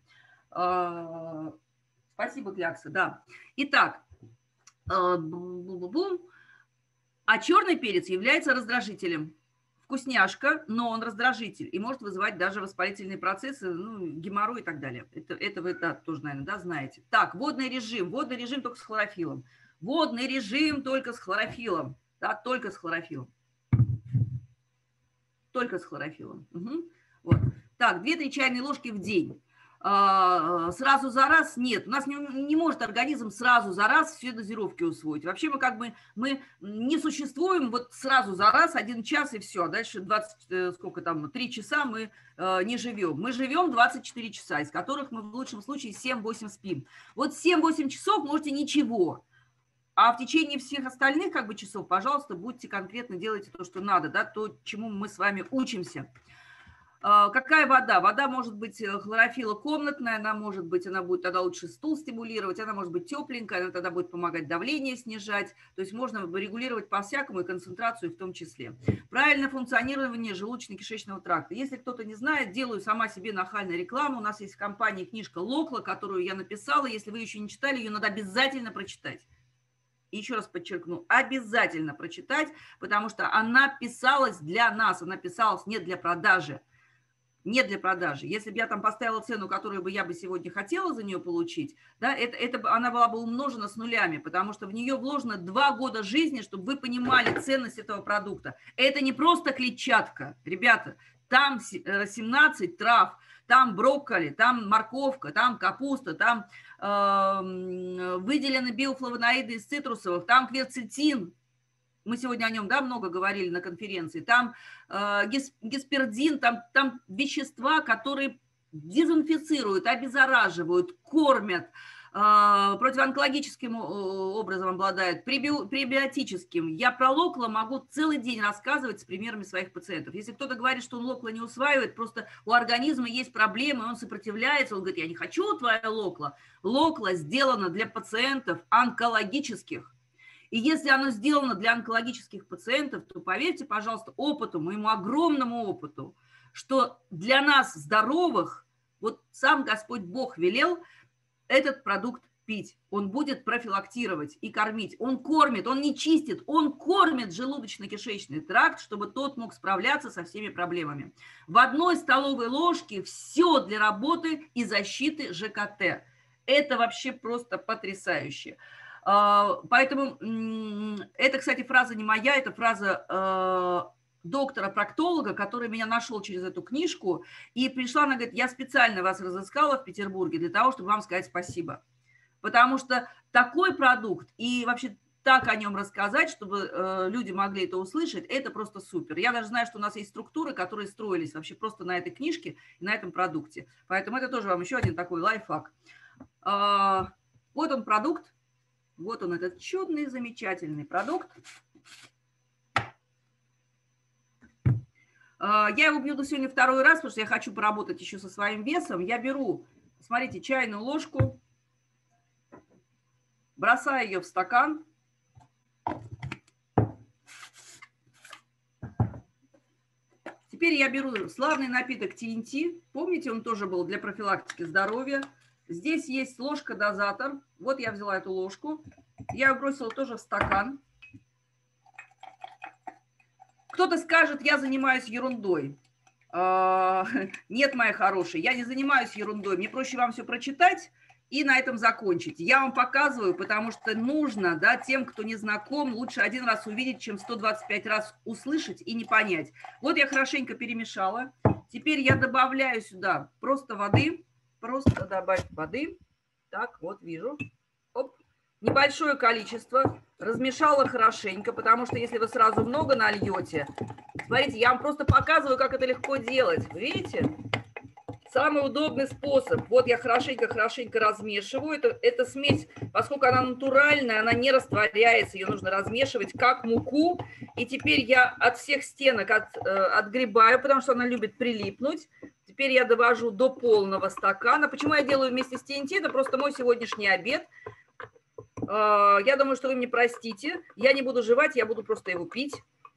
Спасибо, Клякса, да. Итак, а черный перец является раздражителем. Вкусняшка, но он раздражитель и может вызывать даже воспалительные процессы, ну, геморрой и так далее. Это, это вы да, тоже, наверное, да, знаете. Так, водный режим. Водный режим только с хлорофиллом. Водный режим только с хлорофиллом. Да, только с хлорофиллом. Только с хлорофиллом. Угу. Вот. Так, две-три чайные ложки в день. Сразу за раз нет. У нас не, не может организм сразу за раз все дозировки усвоить. Вообще мы как бы мы не существуем вот сразу за раз один час и все. Дальше двадцать, сколько там, три часа мы э, не живем. Мы живем двадцать четыре часа, из которых мы в лучшем случае семь-восемь спим. Вот семь-восемь часов можете ничего. А в течение всех остальных как бы часов, пожалуйста, будьте конкретно, делайте то, что надо, да, то, чему мы с вами учимся. Какая вода? Вода может быть хлорофиллокомнатная, она может быть, она будет тогда лучше стул стимулировать, она может быть тепленькая, она тогда будет помогать давление снижать, то есть можно регулировать по-всякому и концентрацию в том числе. Правильное функционирование желудочно-кишечного тракта. Если кто-то не знает, делаю сама себе нахальную рекламу, у нас есть в компании книжка Локла, которую я написала, если вы еще не читали, ее надо обязательно прочитать. И еще раз подчеркну, обязательно прочитать, потому что она писалась для нас, она писалась не для продажи. Не для продажи. Если бы я там поставила цену, которую бы я бы сегодня хотела за нее получить, да, это, это, она была бы умножена с нулями, потому что в нее вложено два года жизни, чтобы вы понимали ценность этого продукта. Это не просто клетчатка, ребята, там семнадцать трав, там брокколи, там морковка, там капуста, там э, выделены биофлавоноиды из цитрусовых, там кверцетин. Мы сегодня о нем, да, много говорили на конференции. Там э, геспердин, там, там вещества, которые дезинфицируют, обеззараживают, кормят, э, противоонкологическим образом обладают, преби, пребиотическим. Я про локла могу целый день рассказывать с примерами своих пациентов. Если кто-то говорит, что он локла не усваивает, просто у организма есть проблемы, он сопротивляется, он говорит, я не хочу твоя локла. Локла сделана для пациентов онкологических. И если оно сделано для онкологических пациентов, то поверьте, пожалуйста, опыту, моему огромному опыту, что для нас, здоровых, вот сам Господь Бог велел этот продукт пить. Он будет профилактировать и кормить. Он кормит, он не чистит, он кормит желудочно-кишечный тракт, чтобы тот мог справляться со всеми проблемами. В одной столовой ложке все для работы и защиты ЖКТ. Это вообще просто потрясающе. Поэтому это, кстати, фраза не моя, это фраза доктора-проктолога, который меня нашел через эту книжку, и пришла, она говорит, я специально вас разыскала в Петербурге для того, чтобы вам сказать спасибо. Потому что такой продукт и вообще так о нем рассказать, чтобы люди могли это услышать, это просто супер. Я даже знаю, что у нас есть структуры, которые строились вообще просто на этой книжке и на этом продукте. Поэтому это тоже вам еще один такой лайфхак. Вот он продукт. Вот он, этот чудный, замечательный продукт. Я его буду сегодня второй раз, потому что я хочу поработать еще со своим весом. Я беру, смотрите, чайную ложку, бросаю ее в стакан. Теперь я беру славный напиток ти эн ти. Помните, он тоже был для профилактики здоровья. Здесь есть ложка-дозатор. Вот я взяла эту ложку. Я ее бросила тоже в стакан. Кто-то скажет, я занимаюсь ерундой. Нет, моя хорошая, я не занимаюсь ерундой. Мне проще вам все прочитать и на этом закончить. Я вам показываю, потому что нужно, да, тем, кто не знаком, лучше один раз увидеть, чем сто двадцать пять раз услышать и не понять. Вот я хорошенько перемешала. Теперь я добавляю сюда просто воды. Просто добавить воды. Так, вот вижу. Оп. Небольшое количество. Размешала хорошенько, потому что если вы сразу много нальете, смотрите, я вам просто показываю, как это легко делать. Вы видите? Самый удобный способ. Вот я хорошенько-хорошенько размешиваю. Это, эта смесь, поскольку она натуральная, она не растворяется. Ее нужно размешивать как муку. И теперь я от всех стенок от, отгребаю, потому что она любит прилипнуть. Теперь я довожу до полного стакана. Почему я делаю вместе с ти эн ти? Это просто мой сегодняшний обед. Я думаю, что вы мне простите. Я не буду жевать, я буду просто его пить.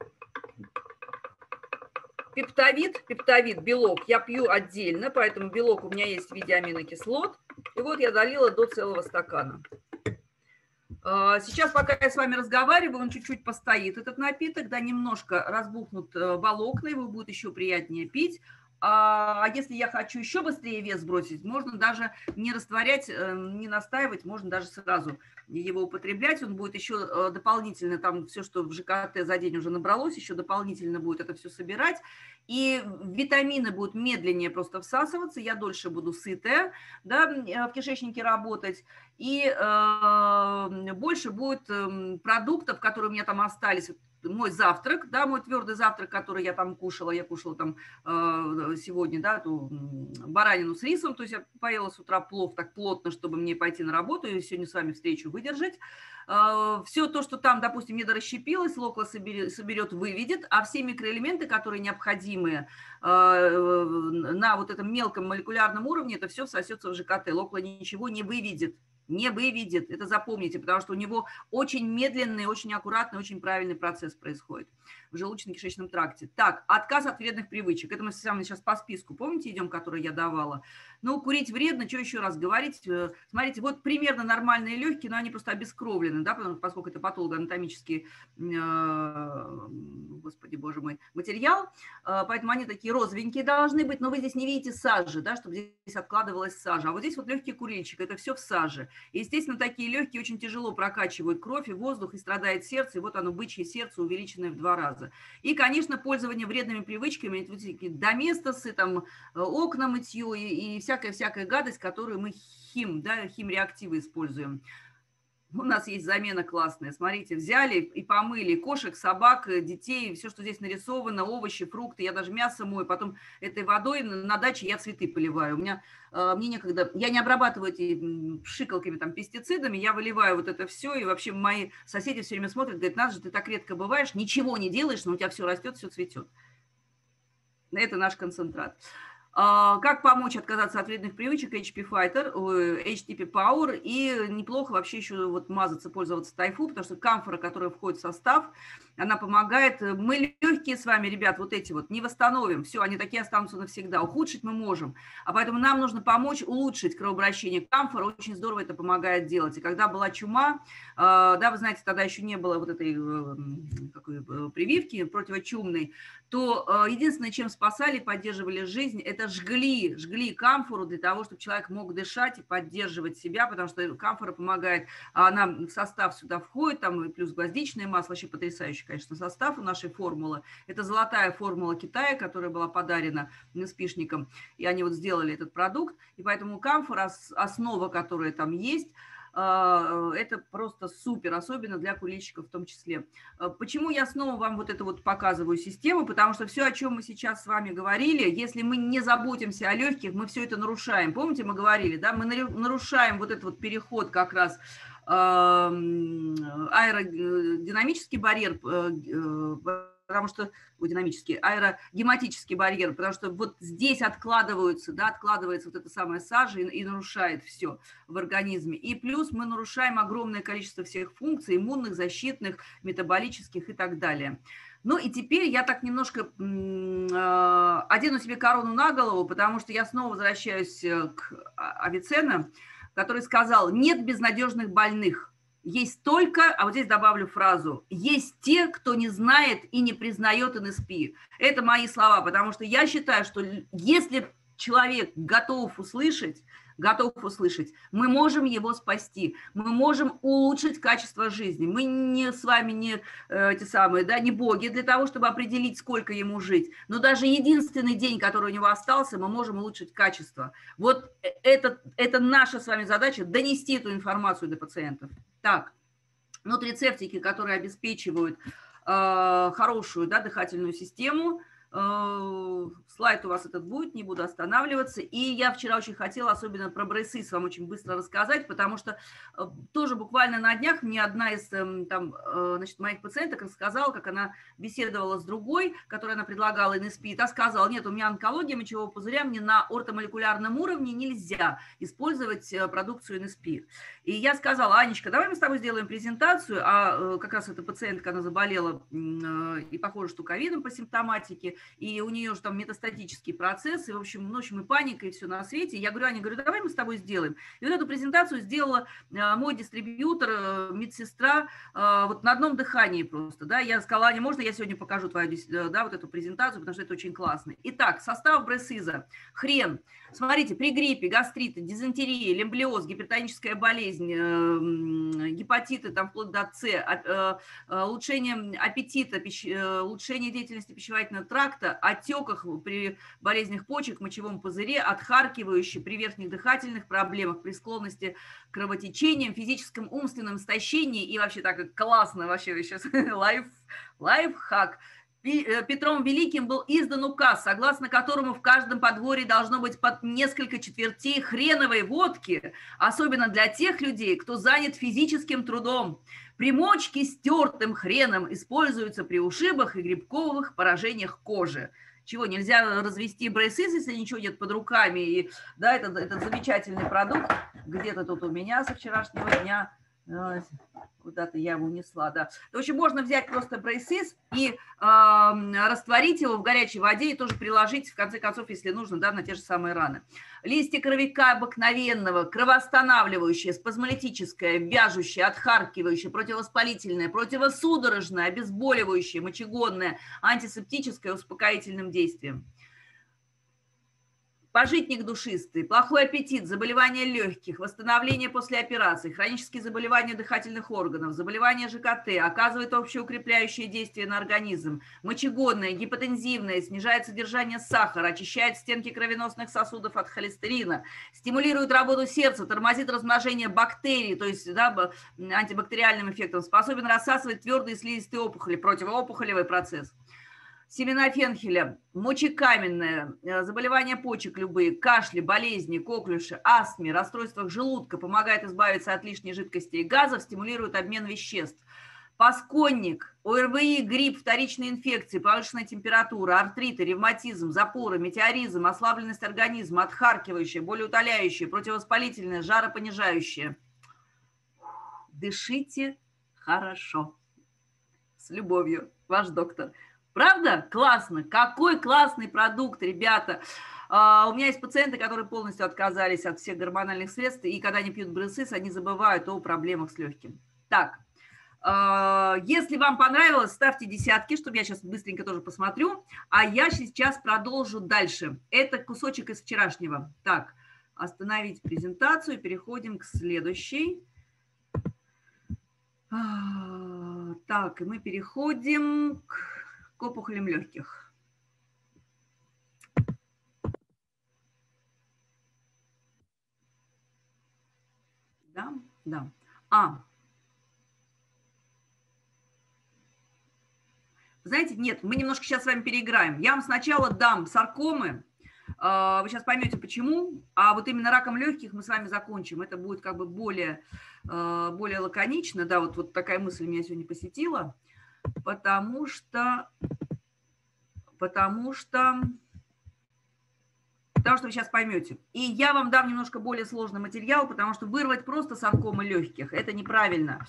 Пептовид, пептовид, белок я пью отдельно, поэтому белок у меня есть в виде аминокислот. И вот я долила до целого стакана. Сейчас, пока я с вами разговариваю, он чуть-чуть постоит, этот напиток, да, немножко разбухнут волокна, его будет еще приятнее пить. А если я хочу еще быстрее вес сбросить, можно даже не растворять, не настаивать, можно даже сразу его употреблять. Он будет еще дополнительно, там все, что в ЖКТ за день уже набралось, еще дополнительно будет это все собирать. И витамины будут медленнее просто всасываться, я дольше буду сытая, да, в кишечнике работать. И э, больше будет продуктов, которые у меня там остались. Мой завтрак, да, мой твердый завтрак, который я там кушала, я кушала там э, сегодня, да, ту баранину с рисом, то есть я поела с утра плов так плотно, чтобы мне пойти на работу и сегодня с вами встречу выдержать. Э, все то, что там, допустим, недорасщепилось, локла соберет, соберет, выведет, а все микроэлементы, которые необходимые э, на вот этом мелком молекулярном уровне, это все всосется в ЖКТ, локла ничего не выведет. Не выведет, это запомните, потому что у него очень медленный, очень аккуратный, очень правильный процесс происходит в желудочно-кишечном тракте. Так, отказ от вредных привычек. Это мы с вами сейчас по списку, помните, идем, который я давала? Ну, курить вредно, что еще раз говорить? Смотрите, вот примерно нормальные легкие, но они просто обескровлены, да, поскольку это патологоанатомический, господи, боже мой, материал, поэтому они такие розовенькие должны быть, но вы здесь не видите сажи, да, чтобы здесь откладывалась сажа. А вот здесь вот легкий курильщик, это все в саже. И, естественно, такие легкие очень тяжело прокачивают кровь и воздух, и страдает сердце, и вот оно, бычье сердце, увеличенное в два раза. И, конечно, пользование вредными привычками, это вот такие доместосы, там, окна мытье и, и всякая-всякая гадость, которую мы хим, да, химреактивы используем. У нас есть замена классная. Смотрите, взяли и помыли кошек, собак, детей, все, что здесь нарисовано, овощи, фрукты. Я даже мясо мою, потом этой водой на даче я цветы поливаю. У меня, мне некогда, я не обрабатываю эти пшикалками, там, пестицидами, я выливаю вот это все, и вообще мои соседи все время смотрят, говорят, Надя же, ты так редко бываешь, ничего не делаешь, но у тебя все растет, все цветет. Это наш концентрат. Как помочь отказаться от вредных привычек? эйч пи Fighter, эйч ти пи Power. И неплохо вообще еще вот мазаться, пользоваться тайфу, потому что камфора, которая входит в состав, она помогает. Мы легкие с вами, ребят, вот эти вот не восстановим. Все, они такие останутся навсегда. Ухудшить мы можем. А поэтому нам нужно помочь улучшить кровообращение. Камфора очень здорово это помогает делать. И когда была чума, да, вы знаете, тогда еще не было вот этой какой, прививки противочумной, то единственное, чем спасали, поддерживали жизнь, это жгли, жгли камфору для того, чтобы человек мог дышать и поддерживать себя, потому что камфора помогает, она в состав сюда входит, там и плюс гвоздичное масло, вообще потрясающий, конечно, состав у нашей формулы. Это золотая формула Китая, которая была подарена НСПшникам, и они вот сделали этот продукт, и поэтому камфора, основа, которая там есть, это просто супер, особенно для курильщиков в том числе. Почему я снова вам вот это вот показываю систему? Потому что все, о чем мы сейчас с вами говорили, если мы не заботимся о легких, мы все это нарушаем. Помните, мы говорили, да, мы нарушаем вот этот вот переход как раз аэродинамический барьер, потому что динамический, аэрогематический барьер, потому что вот здесь откладываются, да, откладывается вот эта самая сажа и, и нарушает все в организме. И плюс мы нарушаем огромное количество всех функций, иммунных, защитных, метаболических и так далее. Ну и теперь я так немножко э, одену себе корону на голову, потому что я снова возвращаюсь к Авиценна, который сказал: нет безнадежных больных. Есть только, а вот здесь добавлю фразу, есть те, кто не знает и не признает эн эс пи. Это мои слова, потому что я считаю, что если человек готов услышать, готов услышать, мы можем его спасти, мы можем улучшить качество жизни. Мы не с вами не э, те самые, да, не боги для того, чтобы определить, сколько ему жить. Но даже единственный день, который у него остался, мы можем улучшить качество. Вот это, это наша с вами задача, донести эту информацию до пациентов. Так, нутрицептики, которые обеспечивают э, хорошую, да, дыхательную систему. Слайд у вас этот будет, не буду останавливаться. И я вчера очень хотела особенно про Брейсис вам очень быстро рассказать, потому что тоже буквально на днях мне одна из там, значит, моих пациенток рассказала, как она беседовала с другой, которой она предлагала эн эс пи, и та сказала: нет, у меня онкология мочевого пузыря, мне на ортомолекулярном уровне нельзя использовать продукцию эн эс пи. И я сказала: Анечка, давай мы с тобой сделаем презентацию, а как раз эта пациентка, она заболела и похоже, что ковидом по симптоматике, и у нее же там метастатический процесс, и, в общем, в общем, и паника, и все на свете. Я говорю: Аня, говорю, давай мы с тобой сделаем. И вот эту презентацию сделала мой дистрибьютор, медсестра, вот на одном дыхании просто, да. Я сказала: Аня, можно я сегодня покажу твою, да, вот эту презентацию, потому что это очень классно. Итак, состав Брейсиза: хрен. Смотрите, при гриппе, гастриты, дизентерии, лемблиоз, гипертоническая болезнь, гепатиты, там, вплоть до С, улучшение аппетита, улучшение деятельности пищеварительного тракта, отеках при болезнях почек, мочевом пузыре, отхаркивающий при верхних дыхательных проблемах, при склонности к кровотечениям, физическом, умственном истощении. И вообще так классно, вообще сейчас лайф, лайфхак. Петром Великим был издан указ, согласно которому в каждом подворье должно быть под несколько четвертей хреновой водки, особенно для тех людей, кто занят физическим трудом. Примочки с тертым хреном используются при ушибах и грибковых поражениях кожи. Чего, нельзя развести Брейсис, если ничего нет под руками? И, да, это, это замечательный продукт. Где-то тут у меня со вчерашнего дня... Куда-то я его унесла, да. В общем, можно взять просто Брейсис и э, растворить его в горячей воде и тоже приложить, в конце концов, если нужно, да, на те же самые раны. Листья коровика обыкновенного, кровоостанавливающее, спазмолитическое, вяжущее, отхаркивающее, противовоспалительное, противосудорожное, обезболивающее, мочегонное, антисептическое, успокоительным действием. Пожитник душистый, плохой аппетит, заболевания легких, восстановление после операции, хронические заболевания дыхательных органов, заболевания ЖКТ, оказывает общеукрепляющее действие на организм, мочегонное, гипотензивное, снижает содержание сахара, очищает стенки кровеносных сосудов от холестерина, стимулирует работу сердца, тормозит размножение бактерий, то есть да, антибактериальным эффектом, способен рассасывать твердые слизистые опухоли, противоопухолевый процесс. Семена фенхеля, мочекаменное, заболевания почек любые, кашли, болезни, коклюши, астме, расстройствах желудка, помогает избавиться от лишней жидкости и газов, стимулирует обмен веществ. Пасконник, ОРВИ, грипп, вторичные инфекции, повышенная температура, артриты, ревматизм, запоры, метеоризм, ослабленность организма, отхаркивающая, болеутоляющая, противовоспалительная, жаропонижающая. Дышите хорошо. С любовью, ваш доктор. Правда? Классно. Какой классный продукт, ребята. Uh, у меня есть пациенты, которые полностью отказались от всех гормональных средств, и когда они пьют Бресис, они забывают о проблемах с легким. Так, uh, если вам понравилось, ставьте десятки, чтобы я сейчас быстренько тоже посмотрю, а я сейчас продолжу дальше. Это кусочек из вчерашнего. Так, остановить презентацию, переходим к следующей. Uh, так, и мы переходим к... к опухолям легких. Да, да. А. Знаете, нет, мы немножко сейчас с вами переиграем. Я вам сначала дам саркомы. Вы сейчас поймете, почему. А вот именно раком легких мы с вами закончим. Это будет как бы более, более лаконично. Да, вот, вот такая мысль меня сегодня посетила. Потому что, потому что, потому что вы сейчас поймете. И я вам дам немножко более сложный материал, потому что вырвать просто саркомы легких – это неправильно.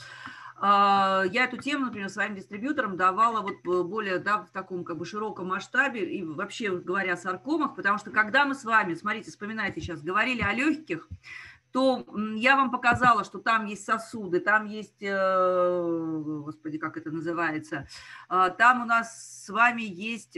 Я эту тему, например, своим дистрибьюторам давала вот более, да, в таком как бы широком масштабе и вообще говоря о саркомах, потому что когда мы с вами, смотрите, вспоминайте сейчас, говорили о легких, то я вам показала, что там есть сосуды, там есть, господи, как это называется, там у нас с вами есть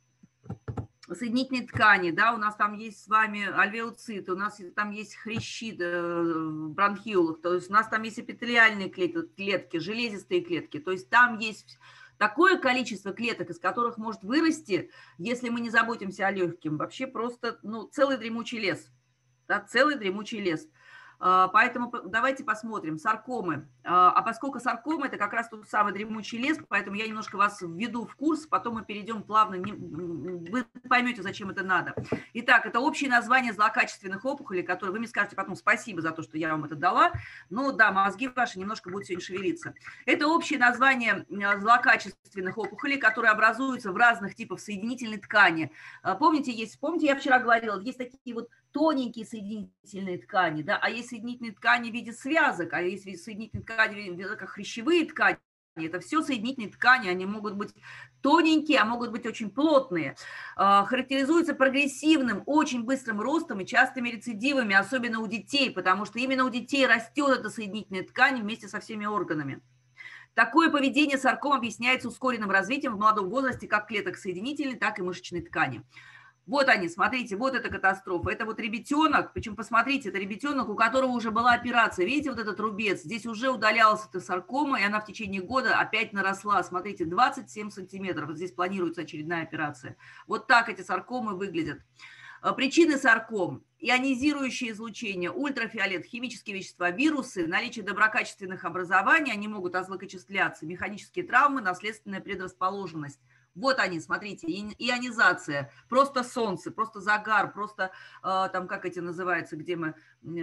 соединительные ткани, да, у нас там есть с вами альвеоциты, у нас там есть хрящи в бронхиолах, то есть у нас там есть эпителиальные клетки, железистые клетки, то есть там есть такое количество клеток, из которых может вырасти, если мы не заботимся о легком, вообще просто, ну, целый дремучий лес, да, целый дремучий лес. Поэтому давайте посмотрим. Саркомы. А поскольку саркомы – это как раз тот самый дремучий лес, поэтому я немножко вас введу в курс, потом мы перейдем плавно, вы поймете, зачем это надо. Итак, это общее название злокачественных опухолей, которые вы мне скажете потом спасибо за то, что я вам это дала. Но да, мозги ваши немножко будут сегодня шевелиться. Это общее название злокачественных опухолей, которые образуются в разных типах соединительной ткани. Помните, есть, помните, я вчера говорила, есть такие вот тоненькие соединительные ткани, да, а есть соединительные ткани в виде связок, а есть соединительные ткани в виде как хрящевые ткани. Это все соединительные ткани, они могут быть тоненькие, а могут быть очень плотные. Характеризуются прогрессивным, очень быстрым ростом и частыми рецидивами, особенно у детей, потому что именно у детей растет эта соединительная ткань вместе со всеми органами. Такое поведение сарком объясняется ускоренным развитием в молодом возрасте как клеток соединительной, так и мышечной ткани. Вот они, смотрите, вот эта катастрофа. Это вот ребятенок, причем посмотрите, это ребятенок, у которого уже была операция. Видите, вот этот рубец, здесь уже удалялась эта саркома, и она в течение года опять наросла. Смотрите, двадцать семь сантиметров, вот здесь планируется очередная операция. Вот так эти саркомы выглядят. Причины сарком: ионизирующее излучение, ультрафиолет, химические вещества, вирусы, наличие доброкачественных образований, они могут озлокочисляться, механические травмы, наследственная предрасположенность. Вот они, смотрите, ионизация, просто солнце, просто загар, просто э, там, как эти называются, где мы,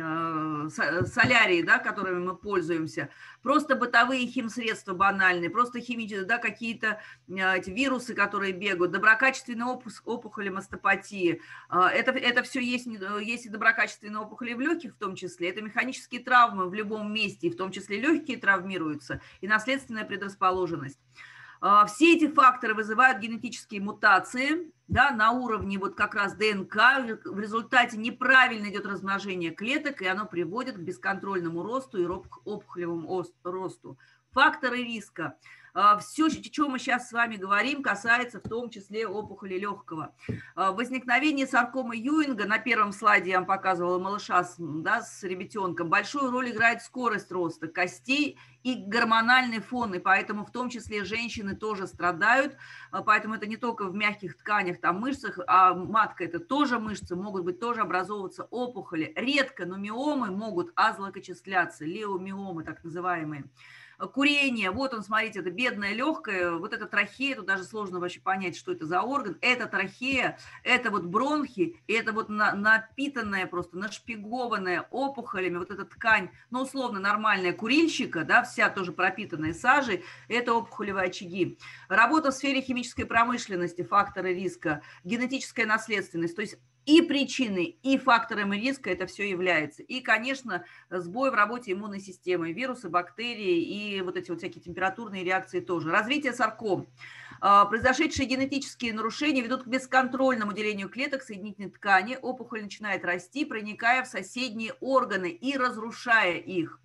э, солярии, да, которыми мы пользуемся, просто бытовые химсредства банальные, просто химические, да, какие-то э, эти вирусы, которые бегают, доброкачественные опухоли, мастопатии, э, это, это все есть, есть и доброкачественные опухоли в легких в том числе, это механические травмы в любом месте, в том числе легкие травмируются, и наследственная предрасположенность. Все эти факторы вызывают генетические мутации, да, на уровне вот как раз ДНК. В результате неправильно идет размножение клеток, и оно приводит к бесконтрольному росту и опухолевому росту. Факторы риска. Все, о чем мы сейчас с вами говорим, касается в том числе опухоли легкого. Возникновение саркомы Юинга, на первом слайде я вам показывала малыша с, да, с ребятенком, большую роль играет скорость роста костей и гормональный фон, и поэтому в том числе женщины тоже страдают, поэтому это не только в мягких тканях, там мышцах, а матка это тоже мышцы, могут быть тоже образовываться опухоли. Редко, но миомы могут озлокочисляться, леомиомы так называемые. Курение, вот он, смотрите, это бедное легкое, вот эта трахея, тут даже сложно вообще понять, что это за орган. Это трахея, это вот бронхи, и это вот на, напитанная просто, нашпигованная опухолями, вот эта ткань, ну, условно, нормальная курильщика, да, вся тоже пропитанная сажей, это опухолевые очаги. Работа в сфере химической промышленности, факторы риска, генетическая наследственность, то есть и причиной, и факторами риска это все является. И, конечно, сбой в работе иммунной системы, вирусы, бактерии и вот эти вот всякие температурные реакции тоже. Развитие сарком. Произошедшие генетические нарушения ведут к бесконтрольному делению клеток соединительной ткани. Опухоль начинает расти, проникая в соседние органы и разрушая их.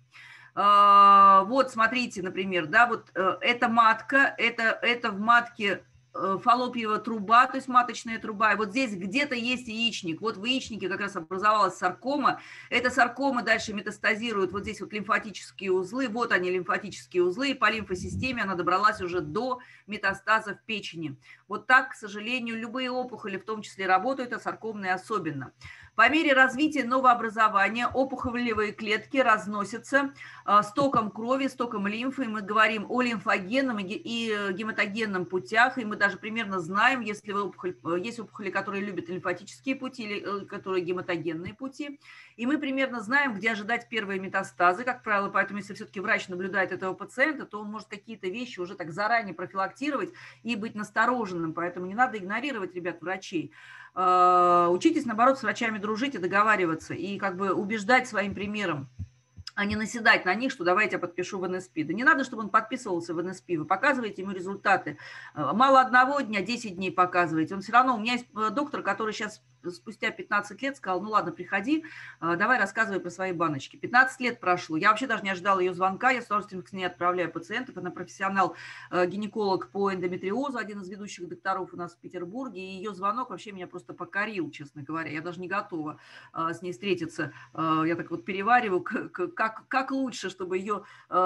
Вот, смотрите, например, да, вот это матка, это, это в матке фаллопиевая труба, то есть маточная труба, и вот здесь где-то есть яичник, вот в яичнике как раз образовалась саркома, эта саркома дальше метастазирует, вот здесь вот лимфатические узлы, вот они лимфатические узлы, и по лимфосистеме она добралась уже до метастаза в печени. Вот так, к сожалению, любые опухоли в том числе работают, а саркомные особенно. По мере развития новообразования опухолевые клетки разносятся стоком крови, стоком лимфы, и мы говорим о лимфогенном и гематогенном путях, и мы даже примерно знаем, если опухоль, есть опухоли, которые любят лимфатические пути или которые гематогенные пути, и мы примерно знаем, где ожидать первые метастазы, как правило, поэтому если все-таки врач наблюдает этого пациента, то он может какие-то вещи уже так заранее профилактировать и быть настороженным, поэтому не надо игнорировать, ребят, врачей. Учитесь, наоборот, с врачами дружить и договариваться, и как бы убеждать своим примером, а не наседать на них, что давайте я подпишу в эн эс пи. Да не надо, чтобы он подписывался в эн эс пи. Вы показываете ему результаты. Мало одного дня, десять дней показываете. Он все равно... У меня есть доктор, который сейчас спустя пятнадцать лет сказал, ну ладно, приходи, давай рассказывай про свои баночки. пятнадцать лет прошло. Я вообще даже не ожидала ее звонка. Я с удовольствием к ней отправляю пациентов. Она профессионал-гинеколог по эндометриозу, один из ведущих докторов у нас в Петербурге. И ее звонок вообще меня просто покорил, честно говоря. Я даже не готова с ней встретиться. Я так вот перевариваю, как, как лучше, чтобы ее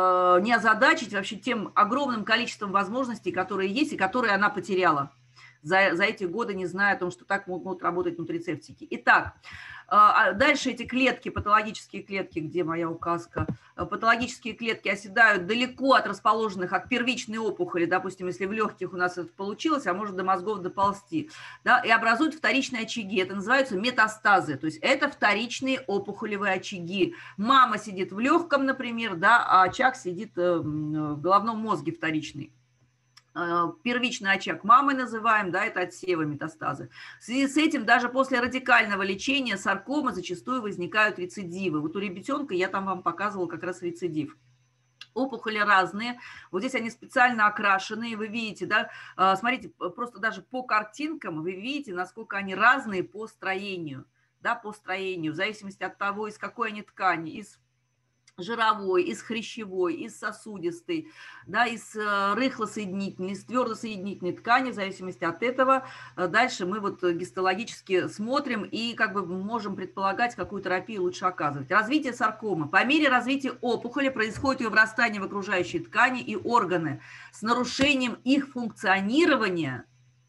не озадачить вообще тем огромным количеством возможностей, которые есть и которые она потеряла за, за эти годы, не зная о том, что так могут работать нутрицептики. Итак, дальше эти клетки, патологические клетки, где моя указка, патологические клетки оседают далеко от расположенных, от первичной опухоли, допустим, если в легких у нас это получилось, а может до мозгов доползти, да, и образуют вторичные очаги. Это называются метастазы, то есть это вторичные опухолевые очаги. Мама сидит в легком, например, да, а очаг сидит в головном мозге вторичный. Первичный очаг мамы называем, да, это отсевы, метастазы. В связи с этим даже после радикального лечения саркомы зачастую возникают рецидивы. Вот у ребятенка я там вам показывала как раз рецидив. Опухоли разные, вот здесь они специально окрашены, вы видите, да, смотрите, просто даже по картинкам вы видите, насколько они разные по строению, да, по строению, в зависимости от того, из какой они ткани, из жировой, из хрящевой, из сосудистой, да, из рыхлосоединительной, из твердосоединительной ткани, в зависимости от этого. Дальше мы вот гистологически смотрим и как бы можем предполагать, какую терапию лучше оказывать. Развитие саркомы. По мере развития опухоли происходит ее врастание в окружающие ткани и органы с нарушением их функционирования.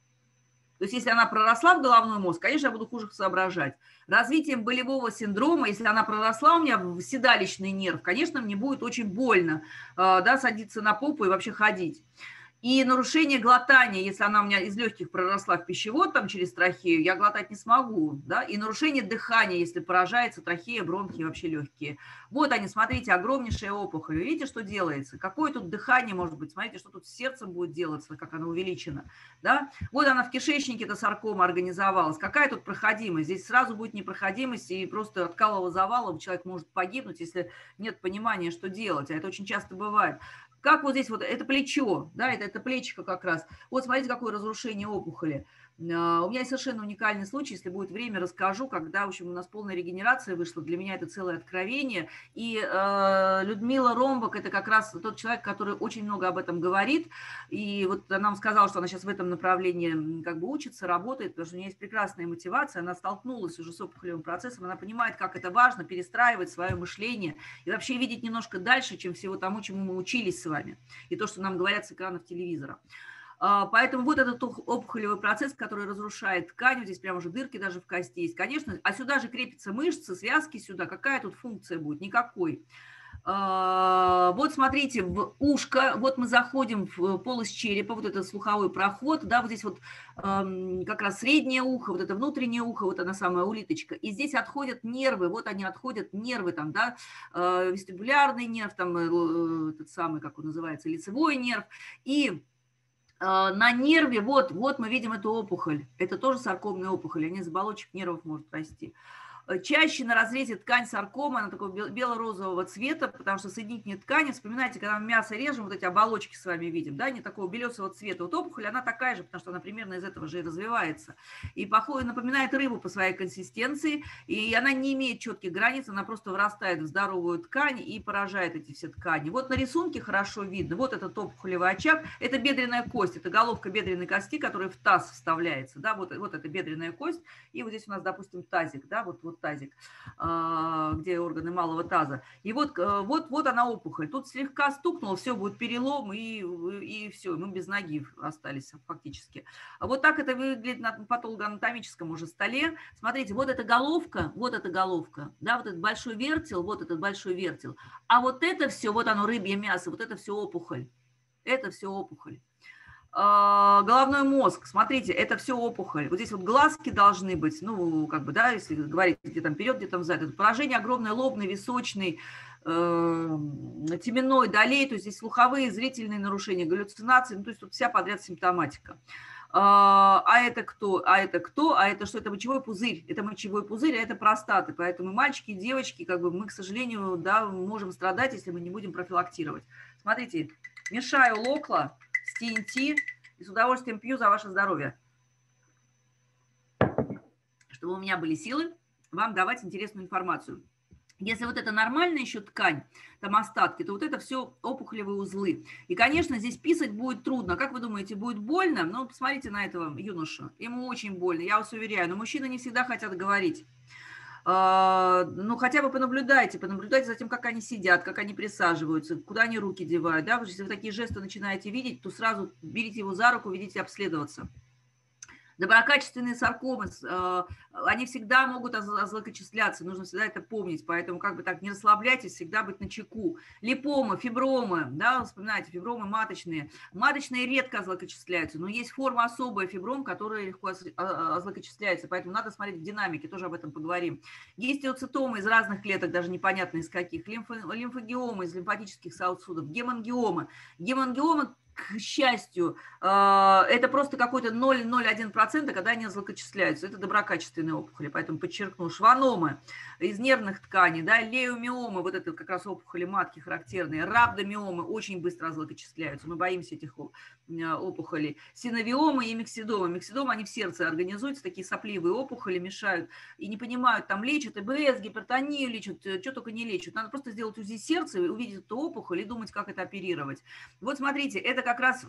То есть если она проросла в головной мозг, конечно, я буду хуже соображать. Развитием болевого синдрома, если она проросла у меня в седалищный нерв, конечно, мне будет очень больно, да, садиться на попу и вообще ходить. И нарушение глотания, если она у меня из легких проросла в пищевод, там через трахею, я глотать не смогу, да, и нарушение дыхания, если поражается трахея, бронхи и вообще легкие. Вот они, смотрите, огромнейшая опухоль. Вы видите, что делается? Какое тут дыхание может быть? Смотрите, что тут с сердцем будет делаться, как оно увеличено, да. Вот она в кишечнике, эта саркома организовалась. Какая тут проходимость? Здесь сразу будет непроходимость, и просто от калового завала человек может погибнуть, если нет понимания, что делать. А это очень часто бывает. Как вот здесь вот, это плечо, да, это, это плечико как раз. Вот смотрите, какое разрушение опухоли. У меня есть совершенно уникальный случай, если будет время, расскажу, когда, в общем, у нас полная регенерация вышла. Для меня это целое откровение. И э, Людмила Ромбок – это как раз тот человек, который очень много об этом говорит. И вот она нам сказала, что она сейчас в этом направлении как бы учится, работает, потому что у нее есть прекрасная мотивация. Она столкнулась уже с опухолевым процессом, она понимает, как это важно перестраивать свое мышление и вообще видеть немножко дальше, чем всего тому, чему мы учились с вами. И то, что нам говорят с экранов телевизора. Поэтому вот этот опухолевый процесс, который разрушает ткань, вот здесь прямо уже дырки даже в кости есть, конечно, а сюда же крепятся мышцы, связки сюда, какая тут функция будет? Никакой. Вот смотрите, в ушко, вот мы заходим в полость черепа, вот это слуховой проход, да, вот здесь вот как раз среднее ухо, вот это внутреннее ухо, вот она самая улиточка, и здесь отходят нервы, вот они отходят, нервы там, да, вестибулярный нерв, там этот самый, как он называется, лицевой нерв, и на нерве, вот, вот мы видим эту опухоль. Это тоже саркомная опухоль, они из оболочек нервов может расти. Чаще на разрезе ткань саркома, она такого бело-розового цвета, потому что соединительные ткани, вспоминайте, когда мы мясо режем, вот эти оболочки с вами видим, да, не такого белесого цвета. Вот опухоль, она такая же, потому что она примерно из этого же и развивается. И похоже, напоминает рыбу по своей консистенции, и она не имеет четких границ, она просто вырастает в здоровую ткань и поражает эти все ткани. Вот на рисунке хорошо видно, вот этот опухолевый очаг, это бедренная кость, это головка бедренной кости, которая в таз вставляется, да, вот, вот это бедренная кость, и вот здесь у нас, допустим, тазик, да, вот, вот тазик, где органы малого таза. И вот, вот, вот она опухоль. Тут слегка стукнул, все, будет перелом, и, и все, мы без ноги остались фактически. Вот так это выглядит на патологоанатомическом уже столе. Смотрите, вот эта головка, вот эта головка, да, вот этот большой вертел, вот этот большой вертел. А вот это все, вот оно, рыбье мясо, вот это все опухоль. Это все опухоль. Головной мозг, смотрите, это все опухоль. Вот здесь вот глазки должны быть, ну, как бы, да, если говорить, где там вперед, где там сзади. Это поражение огромное лобной, височной, э, теменной долей, то есть здесь слуховые, зрительные нарушения, галлюцинации, ну, то есть тут вся подряд симптоматика. А это кто? А это кто? А это что? Это мочевой пузырь. Это мочевой пузырь, а это простаты. Поэтому мальчики и девочки, как бы мы, к сожалению, да, можем страдать, если мы не будем профилактировать. Смотрите, мешаю локла с ти эн ти и с удовольствием пью за ваше здоровье. Чтобы у меня были силы вам давать интересную информацию. Если вот это нормальная еще ткань, там остатки, то вот это все опухолевые узлы. И, конечно, здесь писать будет трудно. Как вы думаете, будет больно? Ну, посмотрите на этого юношу. Ему очень больно, я вас уверяю. Но мужчины не всегда хотят говорить. Ну, хотя бы понаблюдайте, понаблюдайте за тем, как они сидят, как они присаживаются, куда они руки девают. Да? Если вы такие жесты начинаете видеть, то сразу берите его за руку, ведите обследоваться. Доброкачественные саркомы, они всегда могут озлокочисляться, нужно всегда это помнить, поэтому как бы так не расслабляйтесь, всегда быть начеку. Липомы, фибромы, да, вспоминайте, фибромы маточные. Маточные редко озлокочисляются, но есть форма особая фибром, которая легко озлокочисляется, поэтому надо смотреть в динамике, тоже об этом поговорим. Гистиоцитомы из разных клеток, даже непонятно из каких, лимфогиомы из лимфатических сосудов, гемангиомы. Гемангиомы, к счастью, это просто какой-то ноль целых ноль один процента, когда они злокочисляются. Это доброкачественные опухоли, поэтому подчеркну. Шваномы из нервных тканей, да, леомиомы, вот это как раз опухоли матки характерные, рhabdomиомы очень быстро злокочисляются, мы боимся этих опухолей. Синовиомы и миксидомы. Миксидомы, они в сердце организуются, такие сопливые опухоли, мешают и не понимают, там лечат и бэ эс, гипертонию лечат, что только не лечат. Надо просто сделать УЗИ сердца, увидеть эту опухоль и думать, как это оперировать. Вот смотрите, это как раз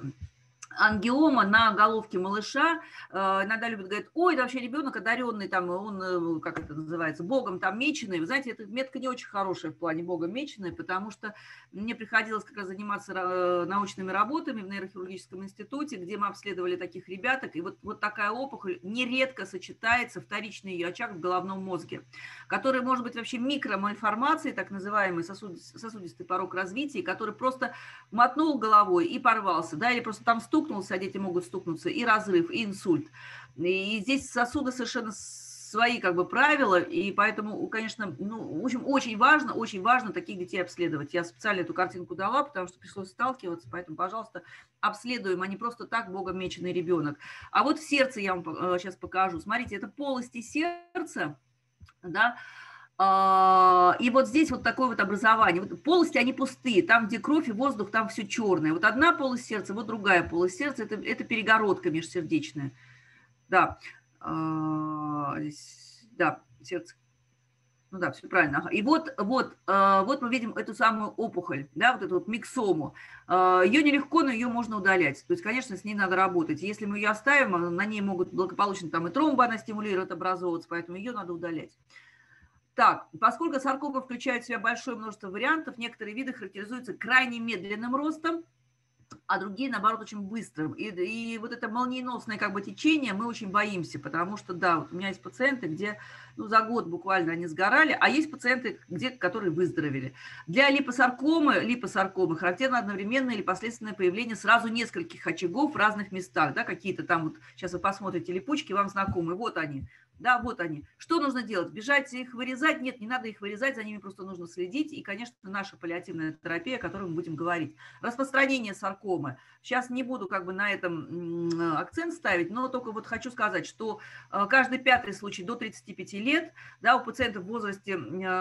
ангиома на головке малыша. Иногда любят говорить, ой, это вообще ребенок одаренный, там, он, как это называется, богом там меченый. Вы знаете, эта метка не очень хорошая в плане богом меченый, потому что мне приходилось как раз заниматься научными работами в нейрохирургическом институте, где мы обследовали таких ребяток, и вот, вот такая опухоль нередко сочетается, вторичный ее очаг в головном мозге, который может быть вообще микромальформацией, так называемый сосуд, сосудистый порог развития, который просто мотнул головой и порвался, да, или просто там стукнулся, а дети могут стукнуться, и разрыв, и инсульт. И здесь сосуды совершенно свои как бы правила, и поэтому, конечно, ну, в общем, очень важно, очень важно таких детей обследовать. Я специально эту картинку дала, потому что пришлось сталкиваться, поэтому, пожалуйста, обследуем, а не просто так богом меченый ребенок. А вот в сердце я вам сейчас покажу. Смотрите, это полости сердца, да. И вот здесь вот такое вот образование. Вот полости, они пустые. Там, где кровь и воздух, там все черное. Вот одна полость сердца, вот другая полость сердца. Это, это перегородка межсердечная. Да, а, да, сердце. Ну да, все правильно. И вот, вот, вот мы видим эту самую опухоль, да, вот эту вот миксому. Ее нелегко, но ее можно удалять. То есть, конечно, с ней надо работать. Если мы ее оставим, на ней могут благополучно там и тромбы она стимулирует образовываться, поэтому ее надо удалять. Так, поскольку саркома включает в себя большое множество вариантов, некоторые виды характеризуются крайне медленным ростом, а другие, наоборот, очень быстрым. И, и вот это молниеносное как бы течение мы очень боимся, потому что, да, вот у меня есть пациенты, где ну, за год буквально они сгорали, а есть пациенты, где, которые выздоровели. Для липосаркомы, липосаркомы характерно одновременное или последственное появление сразу нескольких очагов в разных местах, да, какие-то там, вот сейчас вы посмотрите липучки, вам знакомые, вот они. Да, вот они. Что нужно делать? Бежать их вырезать? Нет, не надо их вырезать, за ними просто нужно следить. И, конечно, наша паллиативная терапия, о которой мы будем говорить. Распространение саркомы. Сейчас не буду как бы на этом акцент ставить, но только вот хочу сказать, что каждый пятый случай до тридцати пяти лет, да, у пациентов в возрасте,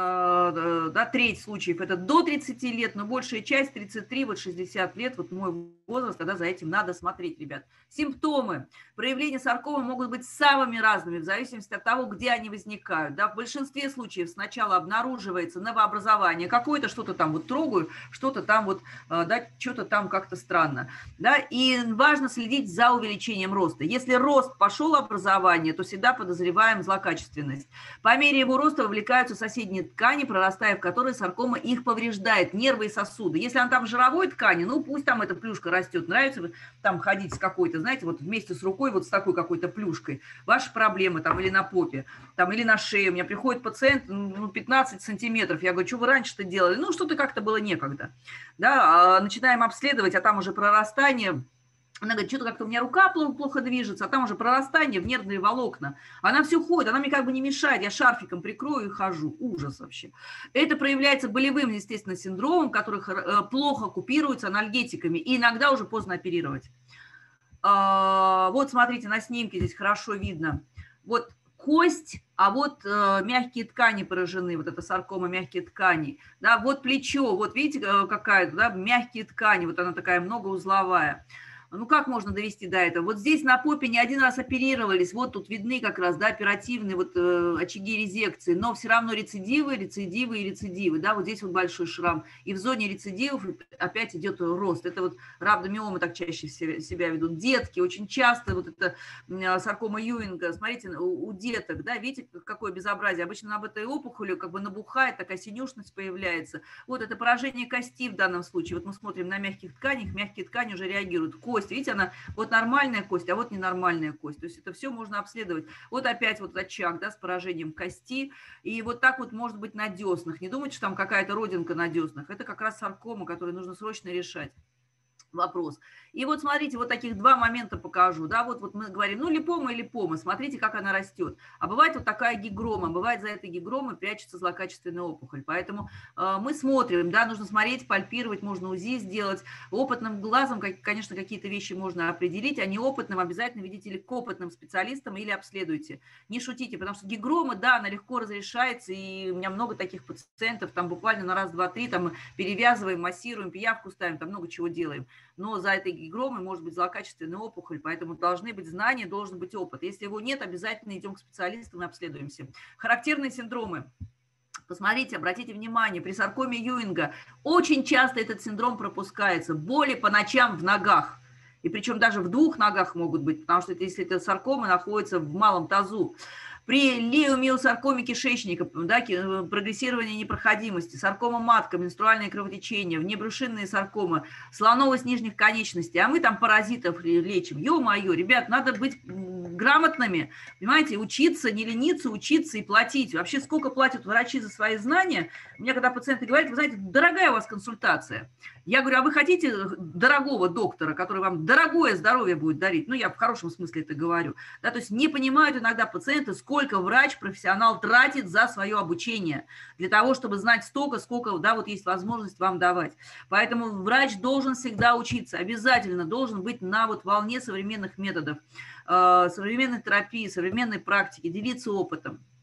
да, треть случаев это до тридцати лет, но большая часть тридцать три, вот шестьдесят лет, вот мой возраст, тогда за этим надо смотреть, ребят. Симптомы. Проявления саркомы могут быть самыми разными, в зависимости от того, где они возникают. Да, в большинстве случаев сначала обнаруживается новообразование, какое-то что-то там вот трогаю, что-то там вот, да, что-то там как-то странно. Да, и важно следить за увеличением роста. Если рост пошел образование, то всегда подозреваем злокачественность. По мере его роста вовлекаются соседние ткани, прорастая в которые саркома их повреждает, нервы и сосуды. Если она там в жировой ткани, ну пусть там эта плюшка растет, нравится там ходить с какой-то, знаете, вот вместе с рукой, вот с такой какой-то плюшкой, ваши проблемы там или на попе, там или на шее. У меня приходит пациент, ну, пятнадцать сантиметров, я говорю, что вы раньше-то делали? Ну, что-то как-то было некогда. Да, начинаем обследовать, а там уже прорастание. Она говорит, что-то как-то у меня рука плохо движется, а там уже прорастание в нервные волокна. Она все ходит, она мне как бы не мешает, я шарфиком прикрою и хожу. Ужас вообще. Это проявляется болевым, естественно, синдромом, который плохо купируется анальгетиками, и иногда уже поздно оперировать. Вот смотрите, на снимке здесь хорошо видно. Вот кость, а вот э, мягкие ткани поражены, вот это саркома мягкие ткани. Да, вот плечо, вот видите, какая-то, да, мягкие ткани, вот она такая многоузловая. Ну, как можно довести до этого? Вот здесь на попе не один раз оперировались, вот тут видны как раз, да, оперативные вот э, очаги резекции, но все равно рецидивы, рецидивы и рецидивы, да, вот здесь вот большой шрам. И в зоне рецидивов опять идет рост. Это вот рhabdomиомы так чаще себя ведут. Детки очень часто, вот это саркома Юинга, смотрите, у, у деток, да, видите, какое безобразие. Обычно об этой опухоли как бы набухает, такая синюшность появляется. Вот это поражение кости в данном случае. Вот мы смотрим на мягких тканях, мягкие ткани уже реагируют. Кость. Видите, она вот нормальная кость, а вот ненормальная кость. То есть это все можно обследовать. Вот опять вот очаг, да, с поражением кости. И вот так вот может быть на деснах. Не думайте, что там какая-то родинка на деснах. Это как раз саркома, которую нужно срочно решать. Вопрос. И вот смотрите, вот таких два момента покажу. Да, вот, вот мы говорим, ну, липома и липома, смотрите, как она растет. А бывает вот такая гигрома, бывает за этой гигромой прячется злокачественная опухоль. Поэтому э, мы смотрим, да, нужно смотреть, пальпировать, можно УЗИ сделать. Опытным глазом, как, конечно, какие-то вещи можно определить, а неопытным обязательно ведите или к опытным специалистам, или обследуйте. Не шутите, потому что гигрома, да, она легко разрешается, и у меня много таких пациентов, там буквально на раз, два, три, там перевязываем, массируем, пиявку ставим, там много чего делаем. Но за этой гигромой может быть злокачественная опухоль, поэтому должны быть знания, должен быть опыт. Если его нет, обязательно идем к специалистам и обследуемся. Характерные синдромы. Посмотрите, обратите внимание, при саркоме Юинга очень часто этот синдром пропускается. Боли по ночам в ногах. И причем даже в двух ногах могут быть, потому что если эта саркома находится в малом тазу. При лиомиосаркоме кишечника, да, прогрессирование непроходимости, саркома матка, менструальное кровотечение, внебрюшинные саркомы, слоновость нижних конечностей, а мы там паразитов лечим. Ё-моё, ребят, надо быть грамотными, понимаете, учиться, не лениться, учиться и платить. Вообще, сколько платят врачи за свои знания? У меня когда пациенты говорят, вы знаете, дорогая у вас консультация. Я говорю, а вы хотите дорогого доктора, который вам дорогое здоровье будет дарить? Ну, я в хорошем смысле это говорю. Да, то есть не понимают иногда пациенты, сколько врач, профессионал тратит за свое обучение для того, чтобы знать столько, сколько, да, вот есть возможность вам давать. Поэтому врач должен всегда учиться, обязательно должен быть на вот волне современных методов, современной терапии, современной практики, делиться опытом.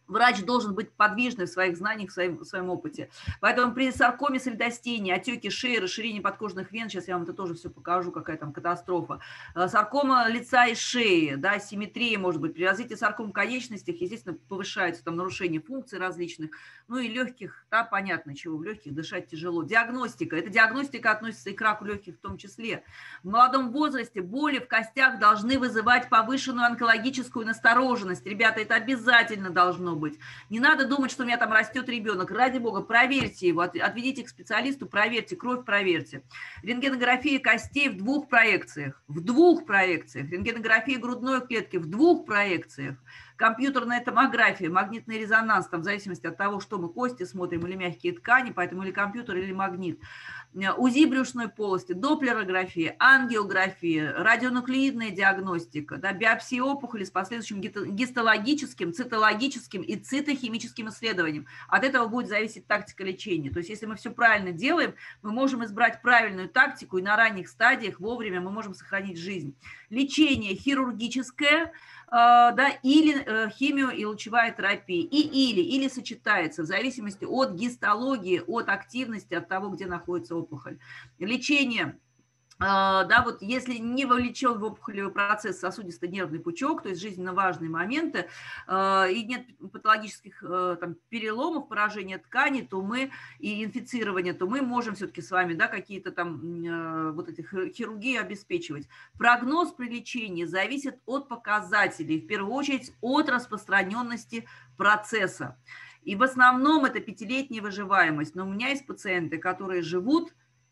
Врач должен быть подвижный в своих знаниях, в своем, в своем опыте. Поэтому при саркоме солидостении, отеке шеи, расширении подкожных вен, сейчас я вам это тоже все покажу, какая там катастрофа. Саркома лица и шеи, да, симметрия может быть. При развитии сарком в конечностях, естественно, повышается там нарушение функций различных. Ну и легких, да, понятно, чего в легких дышать тяжело. Диагностика. Эта диагностика относится и к раку легких в том числе. В молодом возрасте боли в костях должны вызывать повышенную онкологическую настороженность. Ребята, это обязательно должно быть. Не надо думать, что у меня там растет ребенок. Ради бога, проверьте его, отведите к специалисту, проверьте, кровь проверьте. Рентгенография костей в двух проекциях. В двух проекциях. Рентгенография грудной клетки в двух проекциях. Компьютерная томография, магнитный резонанс, там, в зависимости от того, что мы, кости смотрим или мягкие ткани, поэтому или компьютер, или магнит. УЗИ брюшной полости, доплерография, ангиография, радионуклеидная диагностика, да, биопсия опухоли с последующим гистологическим, цитологическим и цитохимическим исследованием. От этого будет зависеть тактика лечения. То есть если мы все правильно делаем, мы можем избрать правильную тактику, и на ранних стадиях вовремя мы можем сохранить жизнь. Лечение хирургическое, да, или химио- и лучевая терапия, и или, или сочетается, в зависимости от гистологии, от активности, от того, где находится опухоль. Лечение, да, вот если не вовлечен в опухолевый процесс сосудисто-нервный пучок, то есть жизненно важные моменты, и нет патологических там переломов, поражения тканей, то мы, и инфицирования, то мы можем все-таки с вами, да, какие-то там вот эти хирургии обеспечивать. Прогноз при лечении зависит от показателей, в первую очередь от распространенности процесса. И в основном это пятилетняя выживаемость. Но у меня есть пациенты, которые живут,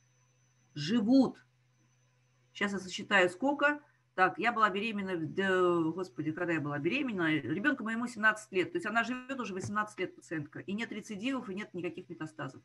живут, сейчас я сосчитаю, сколько. Так, я была беременна, да, господи, когда я была беременна, ребенку моему семнадцать лет. То есть она живет уже восемнадцать лет, пациентка. И нет рецидивов, и нет никаких метастазов.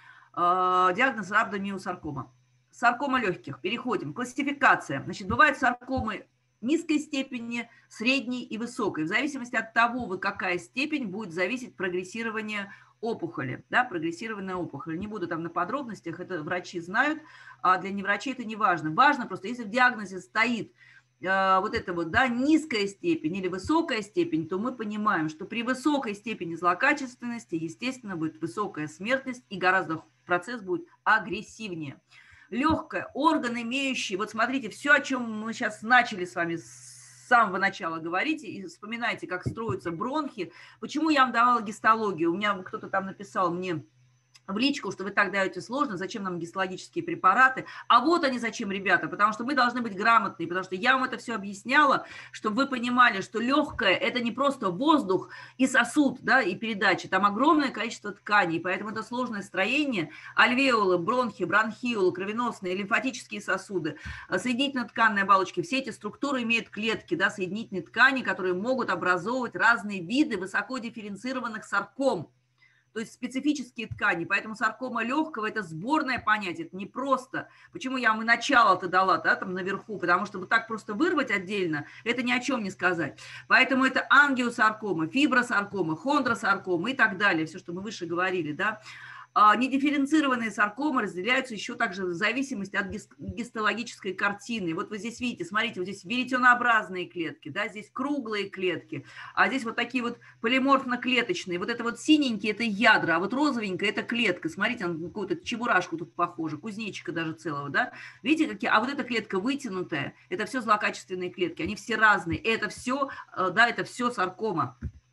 Диагноз рhabdomyosаркома. Саркома легких. Переходим. Классификация. Значит, бывают саркомы низкой степени, средней и высокой. В зависимости от того, вы какая степень, будет зависеть прогрессирование опухоли, да, прогрессированная опухоль. Не буду там на подробностях, это врачи знают, а для неврачей это не важно. Важно просто, если в диагнозе стоит э, вот это вот, да, низкая степень или высокая степень, то мы понимаем, что при высокой степени злокачественности, естественно, будет высокая смертность и гораздо процесс будет агрессивнее. Легкое, орган имеющий, вот смотрите, все, о чем мы сейчас начали с вами с самого начала говорить, и вспоминайте, как строятся бронхи. Почему я вам давала гистологию? У меня кто-то там написал мне в личку, что вы так даете сложно, зачем нам гистологические препараты. А вот они зачем, ребята, потому что мы должны быть грамотные, потому что я вам это все объясняла, чтобы вы понимали, что легкое – это не просто воздух и сосуд, да, и передача, там огромное количество тканей, поэтому это сложное строение, альвеолы, бронхи, бронхиолы, кровеносные, лимфатические сосуды, соединительно-тканные оболочки, все эти структуры имеют клетки, да, соединительные ткани, которые могут образовывать разные виды высокодифференцированных сарком. То есть специфические ткани. Поэтому саркома легкого – это сборное понятие, это не просто. Почему я вам и начало-то дала, да, там наверху, потому что вот так просто вырвать отдельно, это ни о чем не сказать. Поэтому это ангиосаркома, фибросаркома, хондросаркома и так далее, все, что мы выше говорили, да. Недифференцированные саркомы разделяются еще также в зависимости от гистологической картины. Вот вы здесь видите, смотрите, вот здесь веретенообразные клетки, да, здесь круглые клетки, а здесь вот такие вот полиморфно-клеточные. Вот это вот синенькие – это ядра, а вот розовенькая – это клетка. Смотрите, он какую-то чебурашку тут похоже, кузнечика даже целого, да. Видите, какие? А вот эта клетка вытянутая – это все злокачественные клетки, они все разные. Это все, да, это все саркома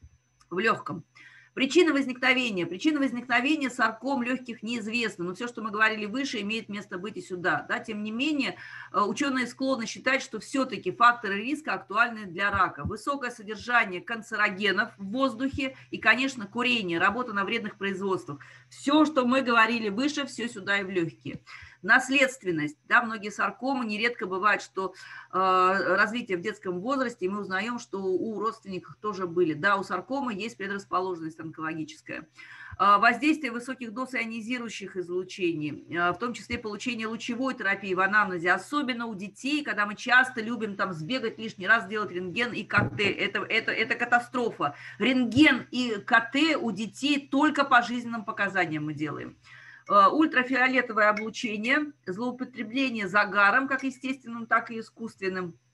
в легком. Причина возникновения. Причина возникновения сарком легких неизвестна, но все, что мы говорили выше, имеет место быть и сюда. Да? Тем не менее, ученые склонны считать, что все-таки факторы риска актуальны для рака. Высокое содержание канцерогенов в воздухе и, конечно, курение, работа на вредных производствах. Все, что мы говорили выше, все сюда и в легкие. Наследственность. Да, многие саркомы, нередко бывает, что э, развитие в детском возрасте, и мы узнаем, что у родственников тоже были. Да, у саркомы есть предрасположенность онкологическая. Э, воздействие высоких доз ионизирующих излучений, э, в том числе получение лучевой терапии в анамнезе, особенно у детей, когда мы часто любим там сбегать лишний раз, делать рентген и КТ. Это, это, это катастрофа. Рентген и КТ у детей только по жизненным показаниям мы делаем. Ультрафиолетовое облучение, злоупотребление загаром, как естественным, так и искусственным,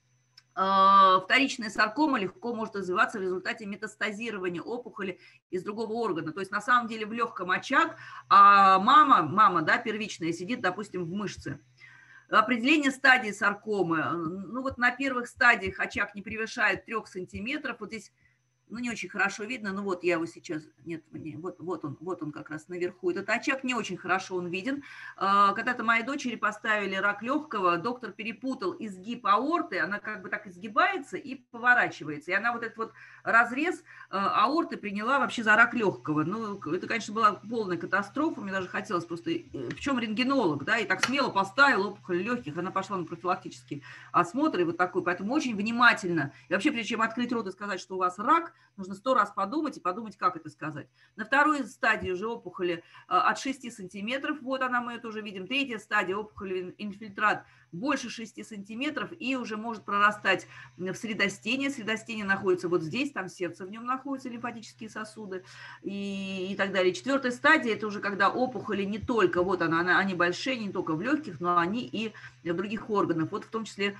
вторичная саркома легко может развиваться в результате метастазирования опухоли из другого органа. То есть на самом деле в легком очаг, а мама, мама, да, первичная, сидит, допустим, в мышце. Определение стадии саркомы. Ну вот на первых стадиях очаг не превышает трех сантиметров. Вот здесь, ну, не очень хорошо видно, но вот я его сейчас, нет, не, вот, вот он, вот он как раз наверху. Этот очаг не очень хорошо он виден. Когда-то моей дочери поставили рак легкого, доктор перепутал изгиб аорты, она как бы так изгибается и поворачивается. И она вот этот вот разрез аорты приняла вообще за рак легкого. Ну, это, конечно, была полная катастрофа, мне даже хотелось просто, в чем рентгенолог, да, и так смело поставил опухоль легких, она пошла на профилактический осмотр и вот такой, поэтому очень внимательно. И вообще, прежде чем открыть рот и сказать, что у вас рак, нужно сто раз подумать и подумать, как это сказать. На второй стадии уже опухоли от шести сантиметров, вот она, мы это уже видим. Третья стадия опухоли инфильтрат больше шести сантиметров и уже может прорастать в средостение. Средостение находится вот здесь, там сердце в нем находится, лимфатические сосуды и, и так далее. Четвертая стадия – это уже когда опухоли не только, вот она, она, они большие, не только в легких, но они и в других органах, вот в том числе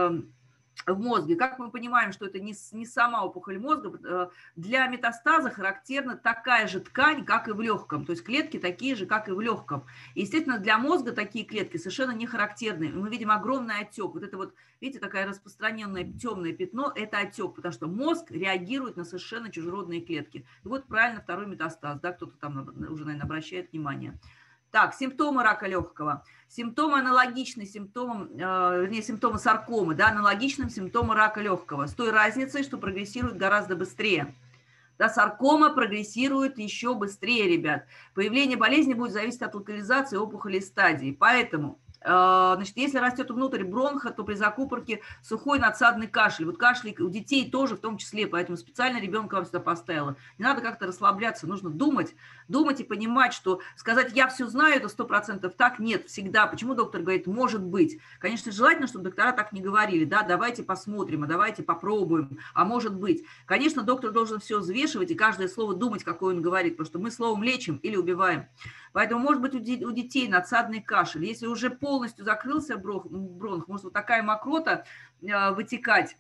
в мозге. Как мы понимаем, что это не, не сама опухоль мозга, для метастаза характерна такая же ткань, как и в легком, то есть клетки такие же, как и в легком. И, естественно, для мозга такие клетки совершенно не характерны. Мы видим огромный отек. Вот это вот, видите, такое распространенное темное пятно – это отек, потому что мозг реагирует на совершенно чужеродные клетки. И вот правильно второй метастаз, да, кто-то там уже, наверное, обращает внимание. Так, симптомы рака легкого. Симптомы аналогичны симптомам, э, вернее, симптомы саркомы, да, аналогичным симптомам рака легкого, с той разницей, что прогрессирует гораздо быстрее. Да, саркома прогрессирует еще быстрее, ребят. Появление болезни будет зависеть от локализации опухоли и стадии. Поэтому, значит, если растет внутрь бронха, то при закупорке сухой надсадный кашель. Вот кашель у детей тоже в том числе, поэтому специально ребенка вам сюда поставила. Не надо как-то расслабляться, нужно думать, думать и понимать, что сказать «я все знаю» – это сто процентов так, нет, всегда. Почему доктор говорит «может быть»? Конечно, желательно, чтобы доктора так не говорили, да, давайте посмотрим, а давайте попробуем, а может быть. Конечно, доктор должен все взвешивать и каждое слово думать, какое он говорит, потому что мы словом лечим или убиваем. Поэтому может быть у детей надсадный кашель. Если уже полностью закрылся бронх, может вот такая мокрота вытекать.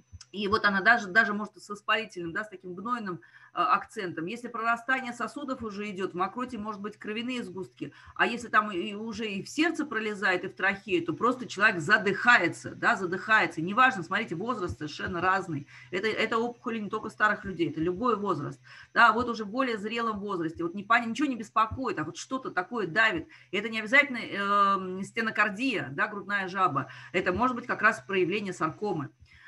И вот она даже, даже может с воспалительным, да, с таким гнойным э, акцентом. Если прорастание сосудов уже идет, в мокроте может быть кровяные сгустки. А если там и уже и в сердце пролезает, и в трахею, то просто человек задыхается, да, задыхается. Неважно, смотрите, возраст совершенно разный. Это, это опухоли не только старых людей, это любой возраст. Да, вот уже в более зрелом возрасте. Вот не, ничего не беспокоит, а вот что-то такое давит. И это не обязательно э, стенокардия, да, грудная жаба. Это может быть как раз проявление саркомы.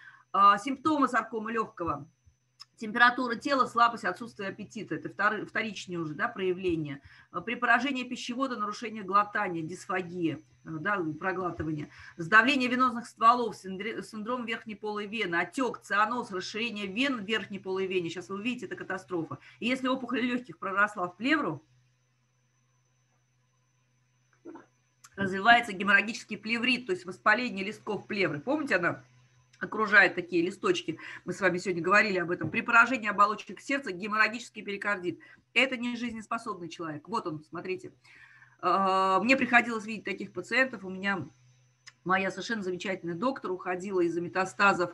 Симптомы саркомы легкого. Температура тела, слабость, отсутствие аппетита. Это вторичные уже, да, проявления. При поражении пищевода, нарушение глотания, дисфагия, да, проглатывание. Сдавление венозных стволов, синдром верхней полой вены, отек, цианоз, расширение вен в верхней полой вене. Сейчас вы увидите, это катастрофа. И если опухоль легких проросла в плевру, развивается геморрагический плеврит, то есть воспаление листков плевры. Помните, она окружает такие листочки, мы с вами сегодня говорили об этом, при поражении оболочек сердца геморрагический перикардит. Это не жизнеспособный человек. Вот он, смотрите. Мне приходилось видеть таких пациентов, у меня моя совершенно замечательная доктор уходила из-за метастазов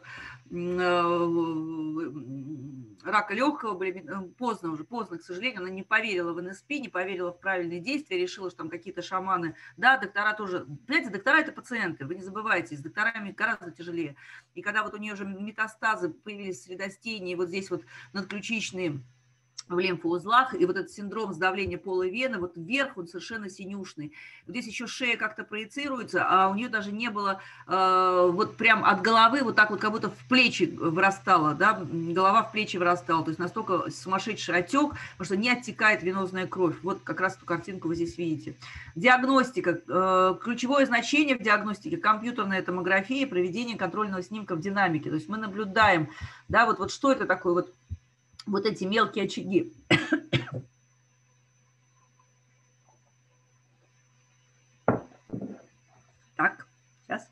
рака легкого, поздно уже, поздно, к сожалению, она не поверила в эн эс пи, не поверила в правильные действия, решила, что там какие-то шаманы, да, доктора тоже, знаете, доктора это пациенты, вы не забывайте, с докторами гораздо тяжелее. И когда вот у нее уже метастазы появились в средостении, вот здесь вот надключичные, в лимфоузлах, и вот этот синдром сдавления полой вены, вот вверх он совершенно синюшный. Вот здесь еще шея как-то проецируется, а у нее даже не было э, вот прям от головы вот так вот как будто в плечи вырастала, да, голова в плечи вырастала, то есть настолько сумасшедший отек, потому что не оттекает венозная кровь. Вот как раз эту картинку вы здесь видите. Диагностика. Э, ключевое значение в диагностике – компьютерная томография, проведение контрольного снимка в динамике. То есть мы наблюдаем, да, вот, вот что это такое вот, вот эти мелкие очаги. Так, сейчас.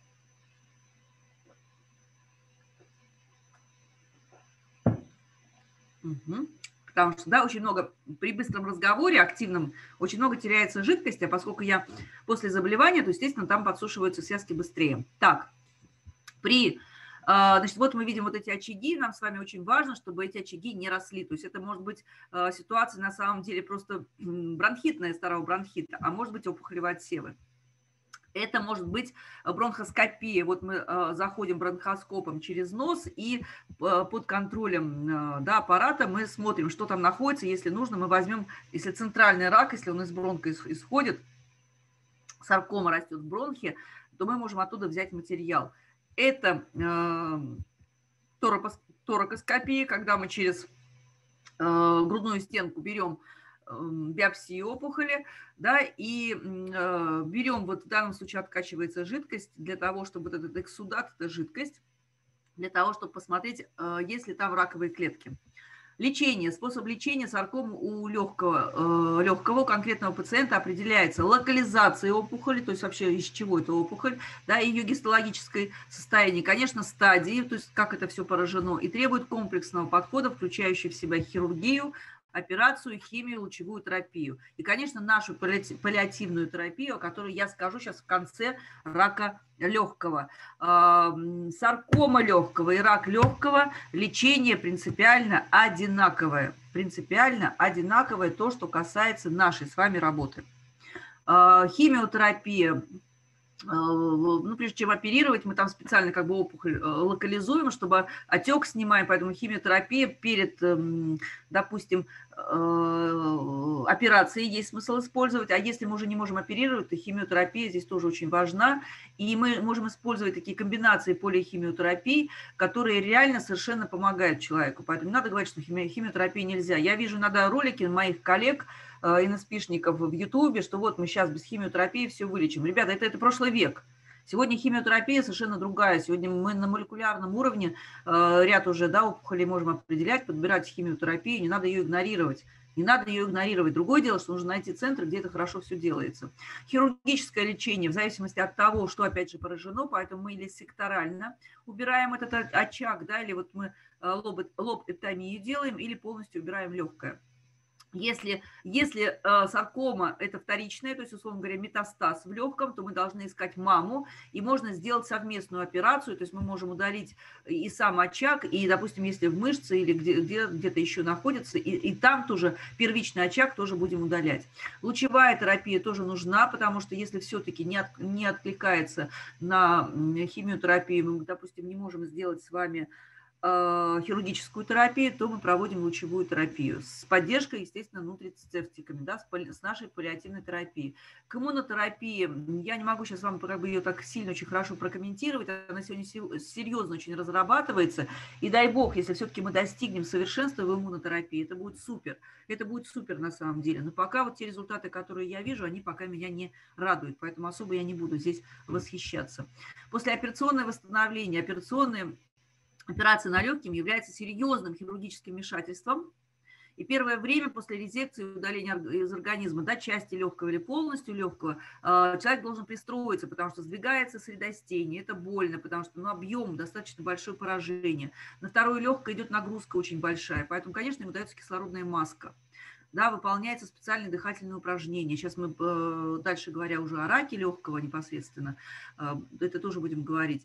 Угу. Потому что, да, очень много при быстром разговоре, активном, очень много теряется жидкости, а поскольку я после заболевания, то, естественно, там подсушиваются связки быстрее. Так, при Значит, вот мы видим вот эти очаги, нам с вами очень важно, чтобы эти очаги не росли. То есть это может быть ситуация на самом деле просто бронхитная, старого бронхита, а может быть опухолевые отсевы. Это может быть бронхоскопия. Вот мы э, заходим бронхоскопом через нос и э, под контролем э, да, аппарата мы смотрим, что там находится. Если нужно, мы возьмем, если центральный рак, если он из бронха исходит, саркома растет в бронхе, то мы можем оттуда взять материал. Это э, торакоскопия, когда мы через э, грудную стенку берем биопсии опухоли, да, и э, берем, вот в данном случае откачивается жидкость для того, чтобы этот эксудат, это жидкость, для того, чтобы посмотреть, э, есть ли там раковые клетки. Лечение, способ лечения саркомы у легкого, э, легкого конкретного пациента определяется локализацией опухоли, то есть вообще из чего это опухоль, да, ее гистологическое состояние, конечно, стадии, то есть как это все поражено, и требует комплексного подхода, включающего в себя хирургию, операцию, химию, лучевую терапию. И, конечно, нашу паллиативную терапию, о которой я скажу сейчас в конце рака легкого. Саркома легкого и рак легкого лечение принципиально одинаковое. Принципиально одинаковое то, что касается нашей с вами работы. Химиотерапия. Ну, прежде чем оперировать, мы там специально как бы опухоль локализуем, чтобы отек снимаем, поэтому химиотерапия перед, допустим, операцией есть смысл использовать, а если мы уже не можем оперировать, то химиотерапия здесь тоже очень важна, и мы можем использовать такие комбинации полихимиотерапии, которые реально совершенно помогают человеку, поэтому не надо говорить, что химиотерапии нельзя. Я вижу иногда ролики моих коллег, иноспишников в Ютубе, что вот мы сейчас без химиотерапии все вылечим. Ребята, это, это прошлый век. Сегодня химиотерапия совершенно другая. Сегодня мы на молекулярном уровне э, ряд уже да, опухолей можем определять, подбирать химиотерапию, не надо ее игнорировать. Не надо ее игнорировать. Другое дело, что нужно найти центр, где это хорошо все делается. Хирургическое лечение в зависимости от того, что опять же поражено, поэтому мы или секторально убираем этот очаг, да, или вот мы лоб, лоб-эптомию делаем, или полностью убираем легкое. Если, если э, саркома – это вторичная, то есть, условно говоря, метастаз в легком, то мы должны искать маму, и можно сделать совместную операцию, то есть мы можем удалить и сам очаг, и, допустим, если в мышце или где, где, где-то еще находится, и, и там тоже первичный очаг тоже будем удалять. Лучевая терапия тоже нужна, потому что если все-таки не, от, не откликается на химиотерапию, мы, допустим, не можем сделать с вами хирургическую терапию, то мы проводим лучевую терапию с поддержкой, естественно, нутрицептиками, да, с нашей паллиативной терапией. К иммунотерапии я не могу сейчас вам как бы ее так сильно очень хорошо прокомментировать, она сегодня серьезно очень разрабатывается, и дай бог, если все-таки мы достигнем совершенства в иммунотерапии, это будет супер, это будет супер на самом деле, но пока вот те результаты, которые я вижу, они пока меня не радуют, поэтому особо я не буду здесь восхищаться. Послеоперационное восстановление, операционные Операция на легким является серьезным хирургическим вмешательством. И первое время после резекции и удаления из организма да, части легкого или полностью легкого человек должен пристроиться, потому что сдвигается средостение. Это больно, потому что ну, объем достаточно большое поражение. На второе легкое идет нагрузка очень большая. Поэтому, конечно, ему дается кислородная маска. Да, выполняется специальные дыхательные упражнения. Сейчас мы, дальше говоря уже о раке легкого непосредственно, это тоже будем говорить,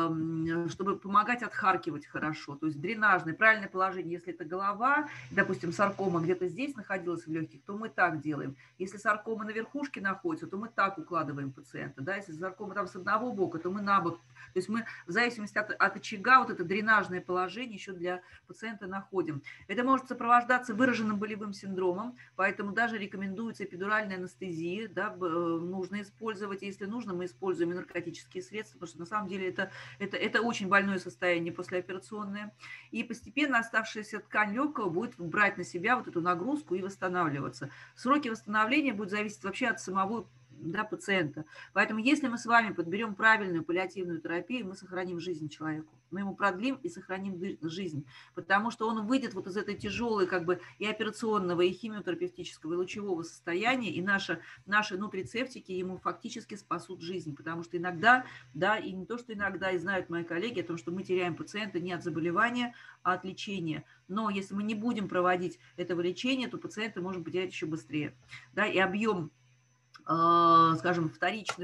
чтобы помогать отхаркивать хорошо. То есть дренажное, правильное положение. Если это голова, допустим, саркома где-то здесь находилась в легких, то мы так делаем. Если саркома на верхушке находится, то мы так укладываем пациента. Да? Если саркома там с одного бока, то мы на бок. То есть мы в зависимости от, от очага вот это дренажное положение еще для пациента находим. Это может сопровождаться выраженным болевым синдромом, поэтому даже рекомендуется эпидуральная анестезия, да, нужно использовать, если нужно, мы используем и наркотические средства, потому что на самом деле это, это, это очень больное состояние послеоперационное. И постепенно оставшаяся ткань легкого будет брать на себя вот эту нагрузку и восстанавливаться. Сроки восстановления будут зависеть вообще от самого да, пациента. Поэтому если мы с вами подберем правильную паллиативную терапию, мы сохраним жизнь человеку. Мы ему продлим и сохраним жизнь, потому что он выйдет вот из этой тяжелой как бы и операционного, и химиотерапевтического, и лучевого состояния, и наши, наши нутрицептики ему фактически спасут жизнь, потому что иногда, да, и не то, что иногда, и знают мои коллеги о том, что мы теряем пациента не от заболевания, а от лечения. Но если мы не будем проводить этого лечения, то пациента можем потерять еще быстрее. Да, и объем скажем, вторичных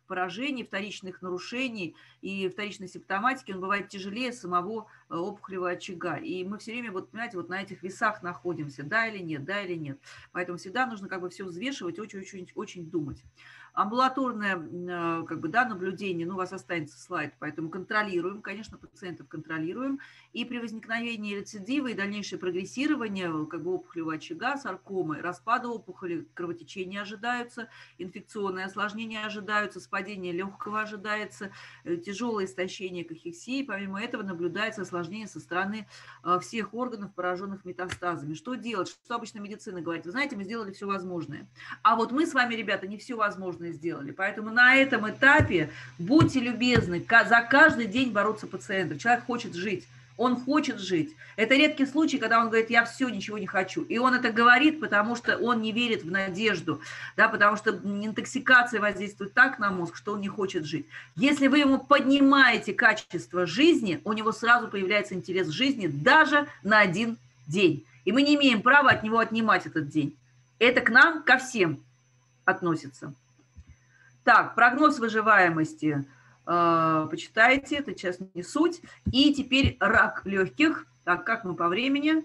поражений, вторичных нарушений и вторичной симптоматики, он бывает тяжелее самого опухолевого очага. И мы все время, вот, понимаете, вот на этих весах находимся, да или нет, да или нет. Поэтому всегда нужно как бы все взвешивать, очень-очень думать. Амбулаторное как бы, да, наблюдение, ну, у вас останется слайд, поэтому контролируем, конечно, пациентов контролируем. И при возникновении рецидива и дальнейшее прогрессирование как бы, опухолевого очага, саркомы, распада опухоли, кровотечения ожидаются, инфекционные осложнения ожидаются, спадение легкого ожидается, тяжелое истощение кахексии. Помимо этого наблюдается осложнение со стороны всех органов, пораженных метастазами. Что делать? Что обычно медицина говорит? Вы знаете, мы сделали все возможное. А вот мы с вами, ребята, не все возможное сделали. Поэтому на этом этапе будьте любезны за каждый день бороться пациентов. Человек хочет жить. Он хочет жить. Это редкий случай, когда он говорит, я все, ничего не хочу. И он это говорит, потому что он не верит в надежду, да, потому что интоксикация воздействует так на мозг, что он не хочет жить. Если вы ему поднимаете качество жизни, у него сразу появляется интерес к жизни даже на один день. И мы не имеем права от него отнимать этот день. Это к нам, ко всем относится. Так, прогноз выживаемости. Почитайте, это сейчас не суть. И теперь рак легких. Так, как мы по времени?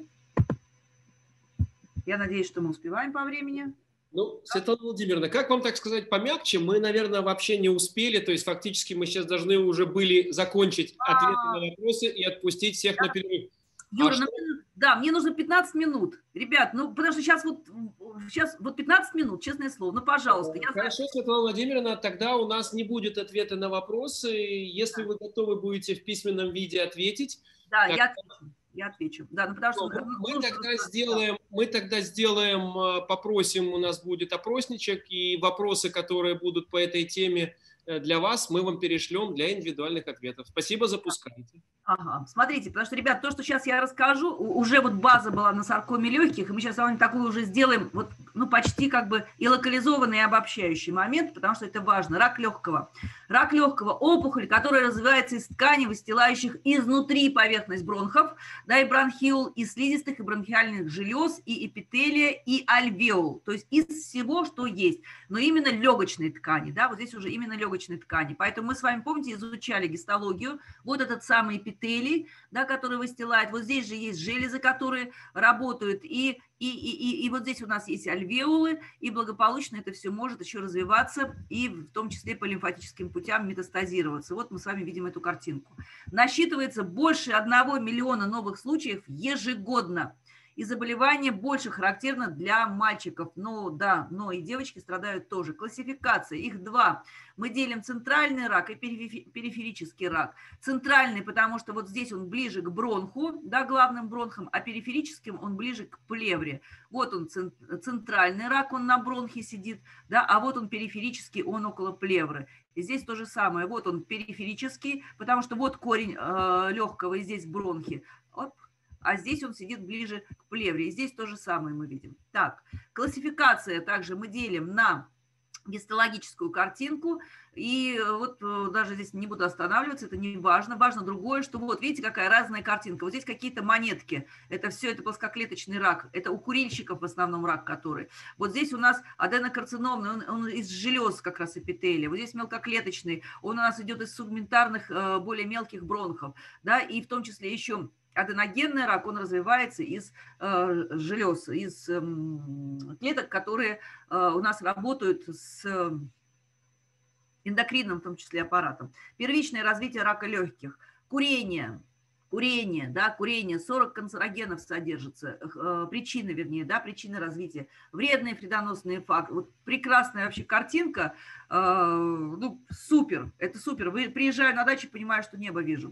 Я надеюсь, что мы успеваем по времени. Ну, Светлана Владимировна, как вам, так сказать, помягче? Мы, наверное, вообще не успели. То есть фактически мы сейчас должны уже были закончить ответы на вопросы и отпустить всех на перерыв. Юра, а ну, да, мне нужно пятнадцать минут. Ребят, ну, потому что сейчас вот, сейчас вот пятнадцать минут, честное слово, ну, пожалуйста. Я Хорошо, знаю... Светлана Владимировна, тогда у нас не будет ответа на вопросы. Если да. вы готовы будете в письменном виде ответить. Да, как... я отвечу. Я отвечу. Да, ну, потому что... Мы, тогда сделаем, мы тогда сделаем, попросим, у нас будет опросничек, и вопросы, которые будут по этой теме для вас, мы вам перешлем для индивидуальных ответов. Спасибо, запускайте. Ага, смотрите, потому что, ребят, то, что сейчас я расскажу, уже вот база была на саркоме легких, и мы сейчас с вами такую уже сделаем, вот, ну, почти как бы и локализованный, и обобщающий момент, потому что это важно. Рак легкого. Рак легкого – опухоль, которая развивается из тканей, выстилающих изнутри поверхность бронхов, да, и бронхиол, и слизистых, и бронхиальных желез, и эпителия, и альвеол, то есть из всего, что есть, но именно легочной ткани, да, вот здесь уже именно легочной ткани. Поэтому мы с вами, помните, изучали гистологию, вот этот самый эпителий, да, который выстилает. Вот здесь же есть железы, которые работают, и, и, и, и вот здесь у нас есть альвеолы, и благополучно это все может еще развиваться, и в том числе по лимфатическим путям метастазироваться. Вот мы с вами видим эту картинку. Насчитывается больше одного миллиона новых случаев ежегодно. И заболевание больше характерно для мальчиков. Ну да, но и девочки страдают тоже. Классификация, их два. Мы делим центральный рак и периферический рак. Центральный, потому что вот здесь он ближе к бронху, да, главным бронхам, а периферическим он ближе к плевре. Вот он центральный рак, он на бронхе сидит, да, а вот он периферический, он около плевры. И здесь то же самое. Вот он периферический, потому что вот корень э, легкого, и здесь бронхи. Оп. А здесь он сидит ближе к плевре. И здесь то же самое мы видим. Так, классификация также мы делим на гистологическую картинку. И вот даже здесь не буду останавливаться, это не важно. Важно другое, что вот видите, какая разная картинка. Вот здесь какие-то монетки. Это все, это плоскоклеточный рак. Это у курильщиков в основном рак, который. Вот здесь у нас аденокарциномный, он, он из желез как раз эпителия. Вот здесь мелкоклеточный, он у нас идет из субментарных, более мелких бронхов. Да, и в том числе еще... Аденогенный рак, он развивается из э, желез, из э, клеток, которые э, у нас работают с эндокринным, в том числе, аппаратом. Первичное развитие рака легких. Курение. Курение, да, курение, сорок канцерогенов содержится, э, причины, вернее, да, причины развития. Вредные вредоносные факторы. Вот прекрасная вообще картинка, э, ну, супер, это супер. Вы, приезжаю на дачу, понимаю, что небо вижу.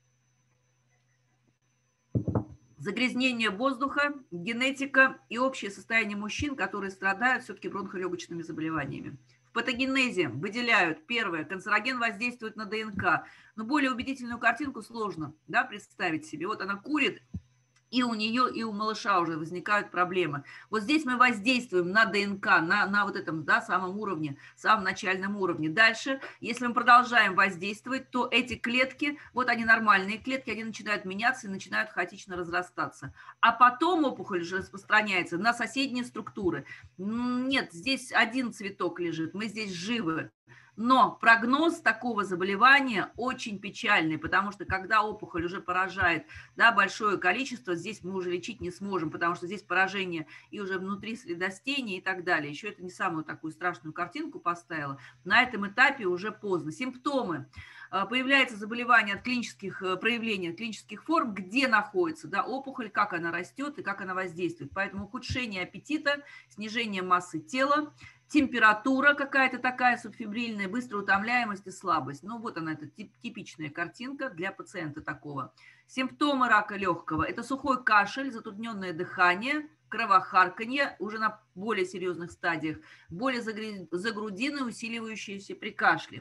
Загрязнение воздуха, генетика и общее состояние мужчин, которые страдают все-таки бронхолегочными заболеваниями. В патогенезе выделяют, первое, канцероген воздействует на ДНК, но более убедительную картинку сложно, да, представить себе. Вот она курит, и у нее, и у малыша уже возникают проблемы. Вот здесь мы воздействуем на ДНК, на, на вот этом, да, самом уровне, самом начальном уровне. Дальше, если мы продолжаем воздействовать, то эти клетки, вот они нормальные клетки, они начинают меняться и начинают хаотично разрастаться. А потом опухоль уже распространяется на соседние структуры. Нет, здесь один цветок лежит, мы здесь живы. Но прогноз такого заболевания очень печальный, потому что когда опухоль уже поражает, да, большое количество, здесь мы уже лечить не сможем, потому что здесь поражение и уже внутри средостения и так далее. Еще это не самую такую страшную картинку поставила. На этом этапе уже поздно. Симптомы. Появляется заболевание от клинических проявлений, от клинических форм, где находится, да, опухоль, как она растет и как она воздействует. Поэтому ухудшение аппетита, снижение массы тела, температура какая-то такая субфебрильная, быстрая утомляемость и слабость. Ну, вот она, это типичная картинка для пациента такого. Симптомы рака легкого – это сухой кашель, затрудненное дыхание, кровохарканье уже на более серьезных стадиях, боли за грудиной, усиливающиеся при кашле.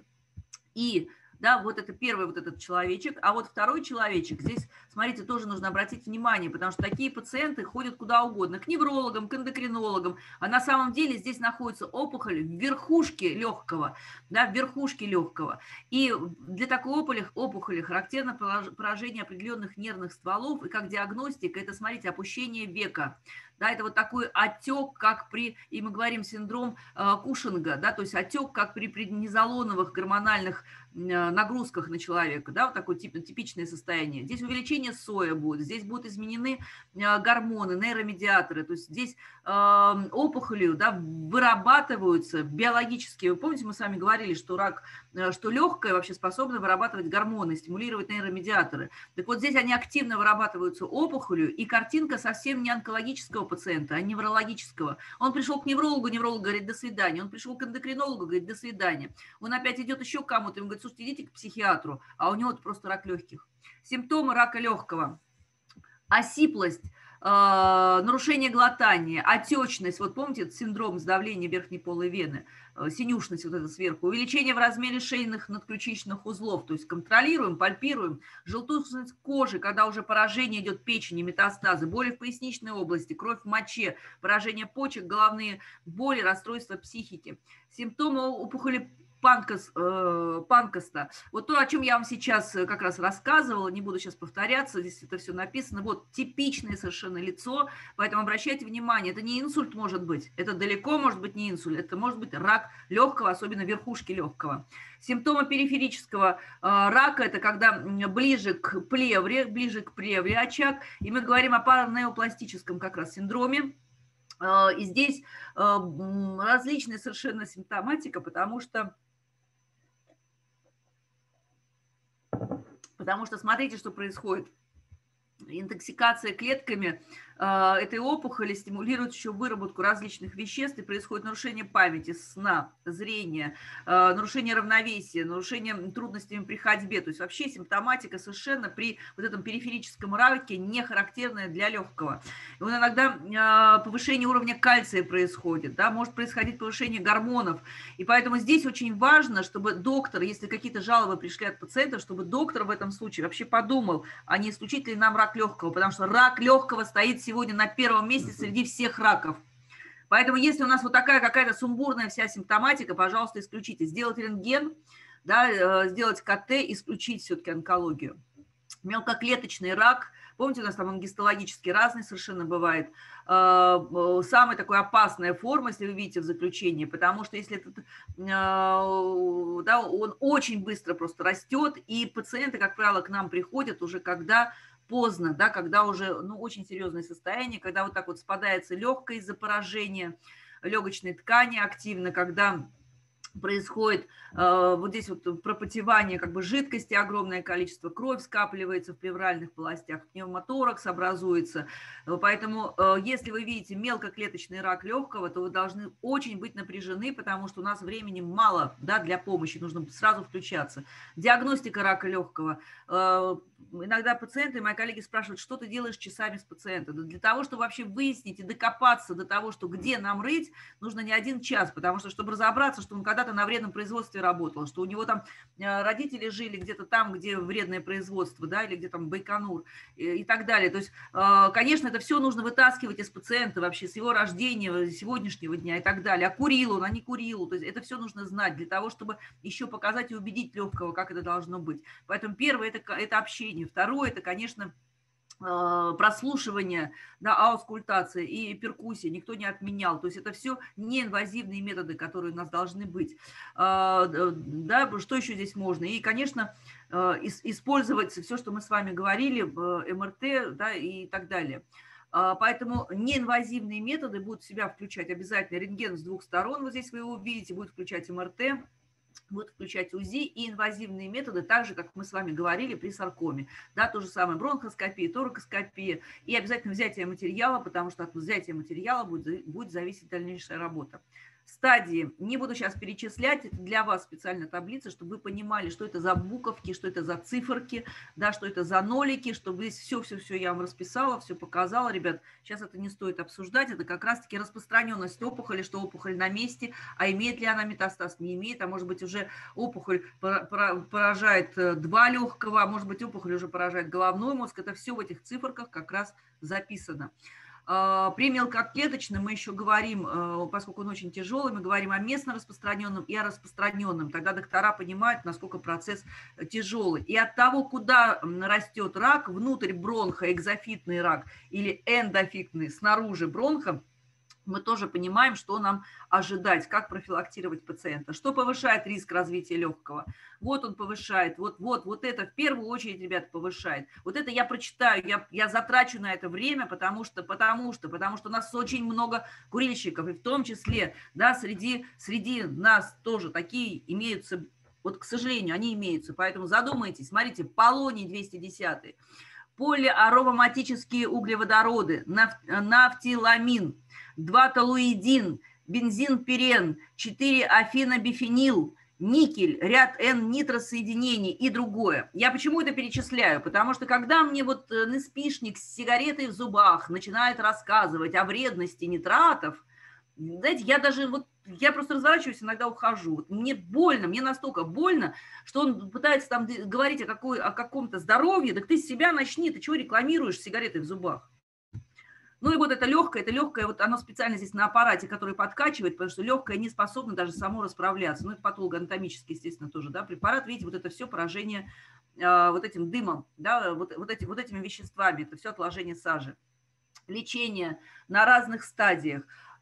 И да, вот это первый вот этот человечек, а вот второй человечек, здесь, смотрите, тоже нужно обратить внимание, потому что такие пациенты ходят куда угодно, к неврологам, к эндокринологам, а на самом деле здесь находится опухоль в верхушке легкого, да, в верхушке легкого. И для такой опухоли, опухоли характерно поражение определенных нервных стволов, и как диагностика, это, смотрите, опущение века. Да, это вот такой отек, как при, и мы говорим синдром э, Кушинга, да, то есть отек, как при преднизолоновых гормональных э, нагрузках на человека, да, вот такое тип, типичное состояние. Здесь увеличение соя будет, здесь будут изменены э, гормоны, нейромедиаторы, то есть здесь э, опухолью, да, вырабатываются биологические, вы помните, мы с вами говорили, что рак, э, что легкое вообще способно вырабатывать гормоны, стимулировать нейромедиаторы. Так вот здесь они активно вырабатываются опухолью, и картинка совсем не онкологического пациента, а неврологического. Он пришел к неврологу, невролог говорит, до свидания. Он пришел к эндокринологу, говорит, до свидания. Он опять идет еще к кому-то, ему говорит, слушайте, идите к психиатру, а у него просто рак легких. Симптомы рака легкого. Осиплость, э, нарушение глотания, отечность, вот помните этот синдром сдавления верхней полой вены, э, синюшность вот это сверху, увеличение в размере шейных надключичных узлов, то есть контролируем, пальпируем, желтушность кожи, когда уже поражение идет печени, метастазы, боли в поясничной области, кровь в моче, поражение почек, головные боли, расстройства психики. Симптомы опухоли Панкос, э, Панкоста. Вот то, о чем я вам сейчас как раз рассказывала, не буду сейчас повторяться, здесь это все написано. Вот типичное совершенно лицо, поэтому обращайте внимание, это не инсульт может быть, это далеко может быть не инсульт, это может быть рак легкого, особенно верхушки легкого. Симптомы периферического э, рака – это когда ближе к плевре, ближе к плевре очаг, и мы говорим о паранеопластическом как раз синдроме. И здесь различная совершенно симптоматика, потому что Потому что смотрите, что происходит. Интоксикация клетками этой опухоли стимулирует еще выработку различных веществ, и происходит нарушение памяти, сна, зрения, нарушение равновесия, нарушение трудностями при ходьбе. То есть вообще симптоматика совершенно при вот этом периферическом раке не характерная для легкого. И вот иногда повышение уровня кальция происходит, да, может происходить повышение гормонов. И поэтому здесь очень важно, чтобы доктор, если какие-то жалобы пришли от пациентов, чтобы доктор в этом случае вообще подумал, а не исключительно ли нам рак легкого, потому что рак легкого стоит сегодня на первом месте среди всех раков. Поэтому если у нас вот такая какая-то сумбурная вся симптоматика, пожалуйста, исключите. Сделать рентген, да, сделать ка тэ, исключить все-таки онкологию. Мелкоклеточный рак, помните, у нас там он гистологически разный совершенно бывает. Самая такая опасная форма, если вы видите в заключении, потому что если этот, да, он очень быстро просто растет, и пациенты, как правило, к нам приходят уже когда поздно, да, когда уже, ну, очень серьезное состояние, когда вот так вот спадается легкое из-за поражения легочной ткани активно, когда происходит э, вот здесь вот пропотевание как бы жидкости, огромное количество, кровь скапливается в плевральных полостях, пневмоторакс образуется. Поэтому э, если вы видите мелкоклеточный рак легкого, то вы должны очень быть напряжены, потому что у нас времени мало, да, для помощи, нужно сразу включаться. Диагностика рака легкого. Э, иногда пациенты, мои коллеги спрашивают, что ты делаешь часами с пациентом. Для того, чтобы вообще выяснить и докопаться до того, что где нам рыть, нужно не один час, потому что, чтобы разобраться, что он когда-то на вредном производстве работал, что у него там родители жили где-то там, где вредное производство, да, или где там Байконур и, и так далее. То есть, конечно, это все нужно вытаскивать из пациента вообще, с его рождения, сегодняшнего дня и так далее. А курил он, а не курил. То есть это все нужно знать для того, чтобы еще показать и убедить легкого, как это должно быть. Поэтому первое – это, это общение. Второе – это, конечно, прослушивание, да, аускультация и перкуссия никто не отменял. То есть это все неинвазивные методы, которые у нас должны быть. Да, что еще здесь можно? И, конечно, использовать все, что мы с вами говорили, эм эр тэ, да, и так далее. Поэтому неинвазивные методы будут в себя включать обязательно рентген с двух сторон, вот здесь вы его увидите, будет включать эм эр тэ, будут включать УЗИ и инвазивные методы, так же, как мы с вами говорили при саркоме. Да, то же самое бронхоскопия, торакоскопия и обязательно взятие материала, потому что от взятия материала будет, будет зависеть дальнейшая работа. Стадии. Не буду сейчас перечислять, это для вас специальная таблица, чтобы вы понимали, что это за буковки, что это за циферки, да, что это за нолики, чтобы здесь все-все-все я вам расписала, все показала. Ребят, сейчас это не стоит обсуждать, это как раз-таки распространенность опухоли, что опухоль на месте, а имеет ли она метастаз, не имеет, а может быть уже опухоль поражает два легкого, а может быть опухоль уже поражает головной мозг, это все в этих циферках как раз записано. При мелкоклеточном мы еще говорим, поскольку он очень тяжелый, мы говорим о местно распространенном и о распространенном. Тогда доктора понимают, насколько процесс тяжелый. И от того, куда растет рак, внутрь бронха, экзофитный рак или эндофитный, снаружи бронха, мы тоже понимаем, что нам ожидать, как профилактировать пациента. Что повышает риск развития легкого? Вот он повышает, вот, вот, вот это в первую очередь, ребята, повышает. Вот это я прочитаю, я, я затрачу на это время, потому что, потому что, потому что у нас очень много курильщиков, и в том числе, да, среди, среди нас тоже такие имеются, вот, к сожалению, они имеются, поэтому задумайтесь, смотрите, полоний двести десять, полиароматические углеводороды, наф, нафтиламин, два толуидин, бензинпирен, четыре афинобифенил, никель, ряд N-нитросоединений и другое. Я почему это перечисляю? Потому что когда мне вот НСПшник с сигаретой в зубах начинает рассказывать о вредности нитратов, знаете, я даже вот, я просто разворачиваюсь, иногда ухожу. Мне больно, мне настолько больно, что он пытается там говорить о, какой, о каком-то здоровье, так ты с себя начни, ты чего рекламируешь сигаретой в зубах? Ну и вот это легкое, это легкое, вот оно специально здесь на аппарате, который подкачивает, потому что легкое не способно даже само расправляться. Ну это патологоанатомически, естественно, тоже, да, препарат, видите, вот это все поражение э, вот этим дымом, да, вот, вот, эти, вот этими веществами, это все отложение сажи. Лечение на разных стадиях.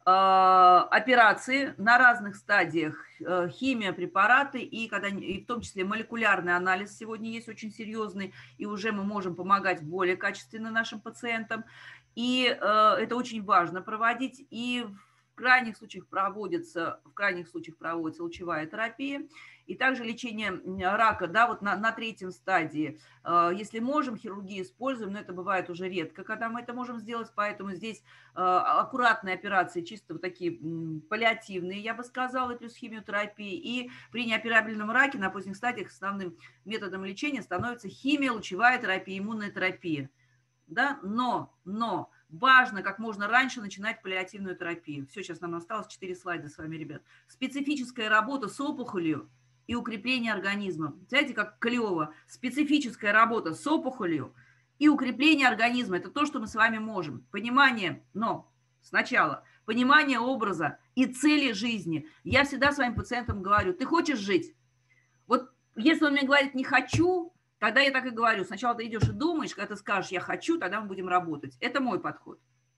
Операции на разных стадиях, химия, препараты и, когда, и в том числе молекулярный анализ сегодня есть очень серьезный, и уже мы можем помогать более качественно нашим пациентам. И э, это очень важно проводить. И в крайних случаях проводится, в крайних случаях проводится лучевая терапия. И также лечение рака, да, вот на, на третьем стадии. Э, если можем, хирургию используем, но это бывает уже редко, когда мы это можем сделать. Поэтому здесь э, аккуратные операции, чисто вот такие м, паллиативные, я бы сказала, и плюс химиотерапия. И при неоперабельном раке на поздних стадиях основным методом лечения становится химия, лучевая терапия, иммунная терапия. Да? Но, но важно как можно раньше начинать паллиативную терапию. Все, сейчас нам осталось четыре слайда с вами, ребят. Специфическая работа с опухолью и укрепление организма. Знаете, как клево. Специфическая работа с опухолью и укрепление организма. Это то, что мы с вами можем. Понимание, но сначала понимание образа и цели жизни. Я всегда своим пациентам говорю, ты хочешь жить? Вот если он мне говорит «не хочу», тогда я так и говорю, сначала ты идешь и думаешь, когда ты скажешь «я хочу», тогда мы будем работать. Это мой подход.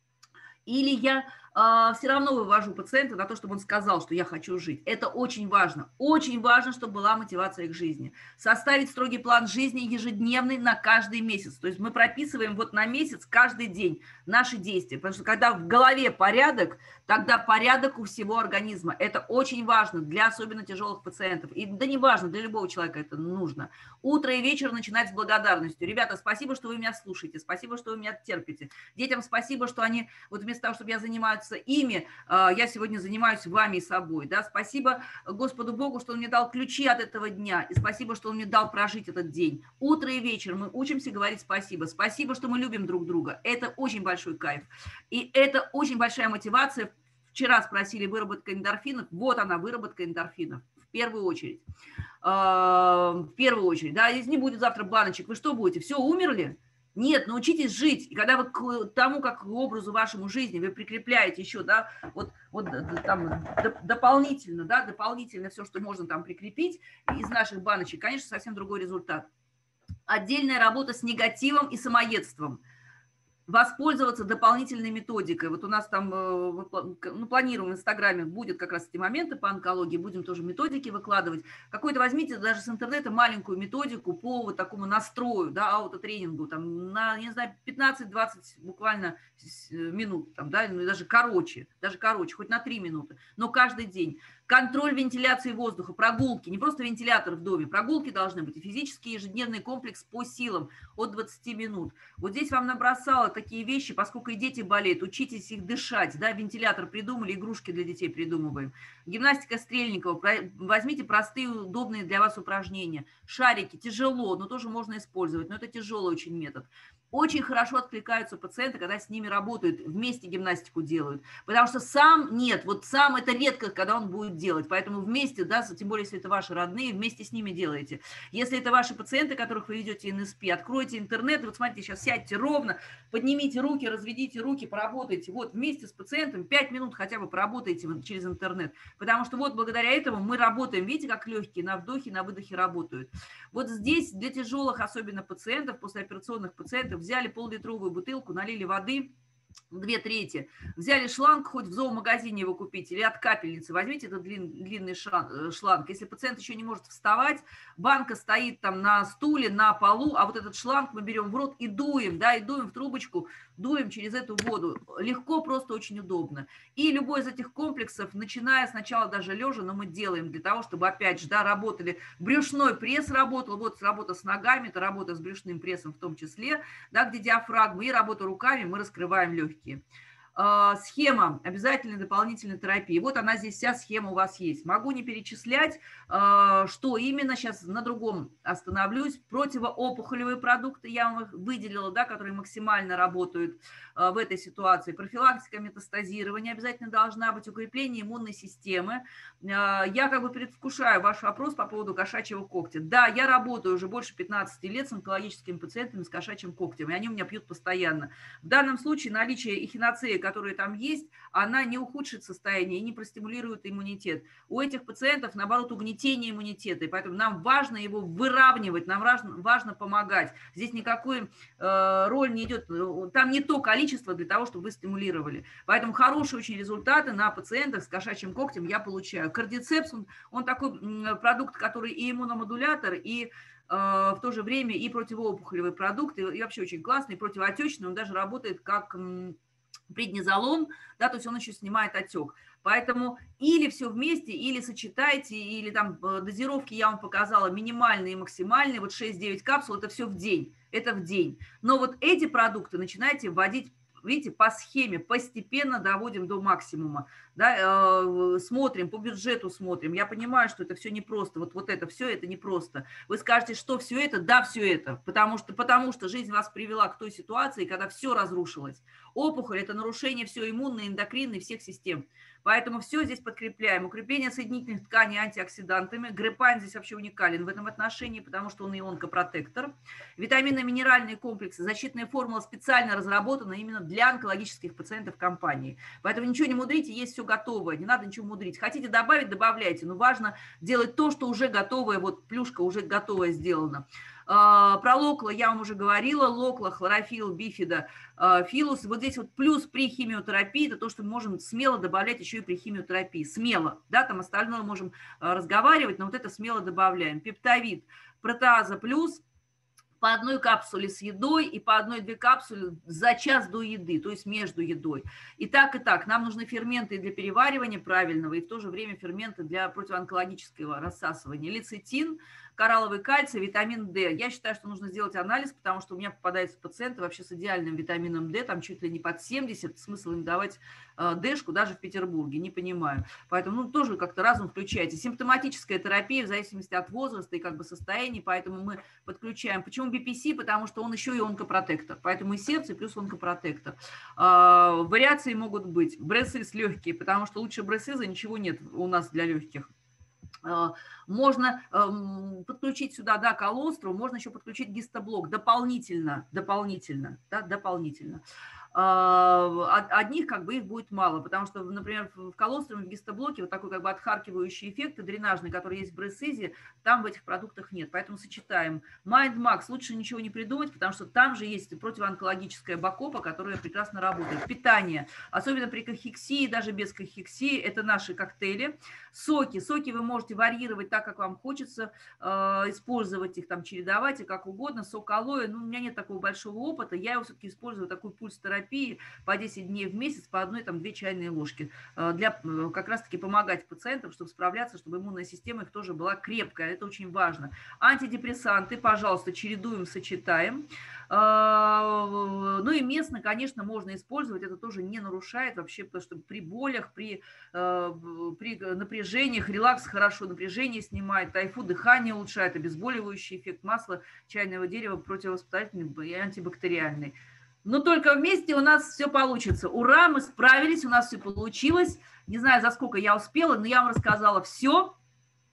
Или я э, все равно вывожу пациента на то, чтобы он сказал, что я хочу жить. Это очень важно. Очень важно, чтобы была мотивация к жизни. Составить строгий план жизни ежедневный на каждый месяц. То есть мы прописываем вот на месяц каждый день наши действия. Потому что когда в голове порядок, тогда порядок у всего организма. Это очень важно для особенно тяжелых пациентов. И да не важно, для любого человека это нужно. Утро и вечер начинать с благодарностью. Ребята, спасибо, что вы меня слушаете. Спасибо, что вы меня терпите. Детям спасибо, что они вот вместо того, чтобы я заниматься ими, я сегодня занимаюсь вами и собой. Да? Спасибо Господу Богу, что Он мне дал ключи от этого дня. И спасибо, что Он мне дал прожить этот день. Утро и вечер мы учимся говорить спасибо. Спасибо, что мы любим друг друга. Это очень большой кайф. И это очень большая мотивация. Вчера спросили выработка эндорфинов. Вот она, выработка эндорфинов. В первую очередь. В первую очередь. Да, если не будет завтра баночек, вы что будете? Все, умерли? Нет, научитесь жить. И когда вы к тому, как к образу вашему жизни, вы прикрепляете еще, да, вот, вот там дополнительно, да, дополнительно все, что можно там прикрепить из наших баночек, конечно, совсем другой результат. Отдельная работа с негативом и самоедством. воспользоваться дополнительной методикой. Вот у нас там, ну, планируем в Инстаграме, будет как раз эти моменты по онкологии, будем тоже методики выкладывать. Какой-то возьмите даже с интернета маленькую методику по вот такому настрою, да, аутотренингу, там, на, не знаю, пятнадцать-двадцать буквально минут, там, да, ну, даже короче, даже короче, хоть на три минуты, но каждый день. Контроль вентиляции воздуха, прогулки, не просто вентилятор в доме, прогулки должны быть, и физический ежедневный комплекс по силам от двадцати минут. Вот здесь вам набросала такие вещи, поскольку и дети болеют, учитесь их дышать, да, вентилятор придумали, игрушки для детей придумываем. Гимнастика Стрельникова, возьмите простые, удобные для вас упражнения. Шарики, тяжело, но тоже можно использовать, но это тяжелый очень метод. Очень хорошо откликаются пациенты, когда с ними работают, вместе гимнастику делают. Потому что сам нет, вот сам это редко, когда он будет делать. Поэтому вместе, да, тем более, если это ваши родные, вместе с ними делаете. Если это ваши пациенты, которых вы ведете эн эс пи, откройте интернет, вот смотрите, сейчас сядьте ровно, поднимите руки, разведите руки, поработайте. Вот вместе с пациентом пять минут хотя бы поработайте через интернет. Потому что вот благодаря этому мы работаем, видите, как легкие на вдохе, на выдохе работают. Вот здесь для тяжелых, особенно пациентов, послеоперационных пациентов, взяли пол-литровую бутылку, налили воды, две трети, взяли шланг, хоть в зоомагазине его купить, или от капельницы, возьмите этот длин, длинный шланг. Если пациент еще не может вставать, банка стоит там на стуле, на полу, а вот этот шланг мы берем в рот и дуем, да, и дуем в трубочку, дуем через эту воду. Легко, просто очень удобно. И любой из этих комплексов, начиная сначала даже лежа, но мы делаем для того, чтобы, опять же, да, работали, брюшной пресс работал, вот работа с ногами, это работа с брюшным прессом в том числе, да, где диафрагма, и работа руками, мы раскрываем легкие. Схема обязательной дополнительной терапии. Вот она здесь, вся схема у вас есть. Могу не перечислять, что именно, сейчас на другом остановлюсь. Противоопухолевые продукты я вам их выделила, да, которые максимально работают в этой ситуации. Профилактика метастазирования обязательно должна быть, укрепление иммунной системы. Я как бы предвкушаю ваш вопрос по поводу кошачьего когтя. Да, я работаю уже больше пятнадцати лет с онкологическими пациентами с кошачьим когтем, и они у меня пьют постоянно. В данном случае наличие эхиноцеи, которая там есть, она не ухудшит состояние и не простимулирует иммунитет. У этих пациентов, наоборот, угнетение иммунитета, и поэтому нам важно его выравнивать, нам важно, важно помогать. Здесь никакой э, роль не идет, там не то количество для того, чтобы вы стимулировали. Поэтому хорошие очень результаты на пациентах с кошачьим когтем я получаю. Кардицепс, он, он такой продукт, который и иммуномодулятор, и в то же время и противоопухолевый продукт, и вообще очень классный, и противоотечный, он даже работает как преднизолон, да, то есть он еще снимает отек. Поэтому или все вместе, или сочетайте, или там дозировки я вам показала минимальные и максимальные, вот шесть-девять капсул, это все в день, это в день. Но вот эти продукты начинайте вводить, видите, по схеме, постепенно доводим до максимума, да, э, смотрим, по бюджету смотрим. Я понимаю, что это все непросто, вот, вот это все, это непросто. Вы скажете, что все это? Да, все это, потому что, потому что жизнь вас привела к той ситуации, когда все разрушилось. Опухоль – это нарушение все иммунной, эндокринной, всех систем. Поэтому все здесь подкрепляем. Укрепление соединительных тканей антиоксидантами. Грепайн здесь вообще уникален в этом отношении, потому что он и онкопротектор. Витаминно-минеральные комплексы. Защитная формула специально разработана именно для онкологических пациентов компании. Поэтому ничего не мудрите, есть все готовое, не надо ничего мудрить. Хотите добавить, добавляйте, но важно делать то, что уже готовое, вот плюшка уже готовая сделана. Про локла я вам уже говорила, локла, хлорофилл, бифида, филус. Вот здесь вот плюс при химиотерапии, это то, что мы можем смело добавлять еще и при химиотерапии. Смело, да, там остальное можем разговаривать, но вот это смело добавляем. Пептовид, протеаза плюс, по одной капсуле с едой и по одной-две капсулы за час до еды, то есть между едой. И так, и так. Нам нужны ферменты для переваривания правильного и в то же время ферменты для противоонкологического рассасывания. Лецитин, коралловый кальций, витамин D. Я считаю, что нужно сделать анализ, потому что у меня попадаются пациенты вообще с идеальным витамином D, там чуть ли не под семьдесят, смысл им давать D-шку даже в Петербурге, не понимаю. Поэтому ну, тоже как-то разум включайте. Симптоматическая терапия в зависимости от возраста и как бы состояния, поэтому мы подключаем. Почему би пи си? Потому что он еще и онкопротектор, поэтому и сердце плюс онкопротектор. А, вариации могут быть. Бресиз легкие, потому что лучше бресиза ничего нет у нас для легких. Можно э, подключить сюда, да, колостру, можно еще подключить гистоблок дополнительно, дополнительно, да, дополнительно. одних как бы их будет мало, потому что, например, в колоструме, в гистоблоке вот такой как бы отхаркивающий эффект дренажный, который есть в Breath-Easy, там в этих продуктах нет. Поэтому сочетаем. Mind-Max лучше ничего не придумать, потому что там же есть противоонкологическая бакопа, которая прекрасно работает. Питание, особенно при кахексии, даже без кахексии, это наши коктейли. Соки. Соки вы можете варьировать так, как вам хочется, использовать их, там, чередовать и как угодно. Сок алоэ, ну, у меня нет такого большого опыта, я его все-таки использую такой пульс-терапии по десять дней в месяц, по одной, там, две чайные ложки, для как раз-таки помогать пациентам, чтобы справляться, чтобы иммунная система их тоже была крепкая, это очень важно. Антидепрессанты, пожалуйста, чередуем, сочетаем. Ну и местно, конечно, можно использовать, это тоже не нарушает вообще, потому что при болях, при, при напряжениях, релакс хорошо, напряжение снимает, тайфу, дыхание улучшает, обезболивающий эффект, масло чайного дерева противовоспалительный и антибактериальный. Но только вместе у нас все получится. Ура, мы справились, у нас все получилось. Не знаю, за сколько я успела, но я вам рассказала все.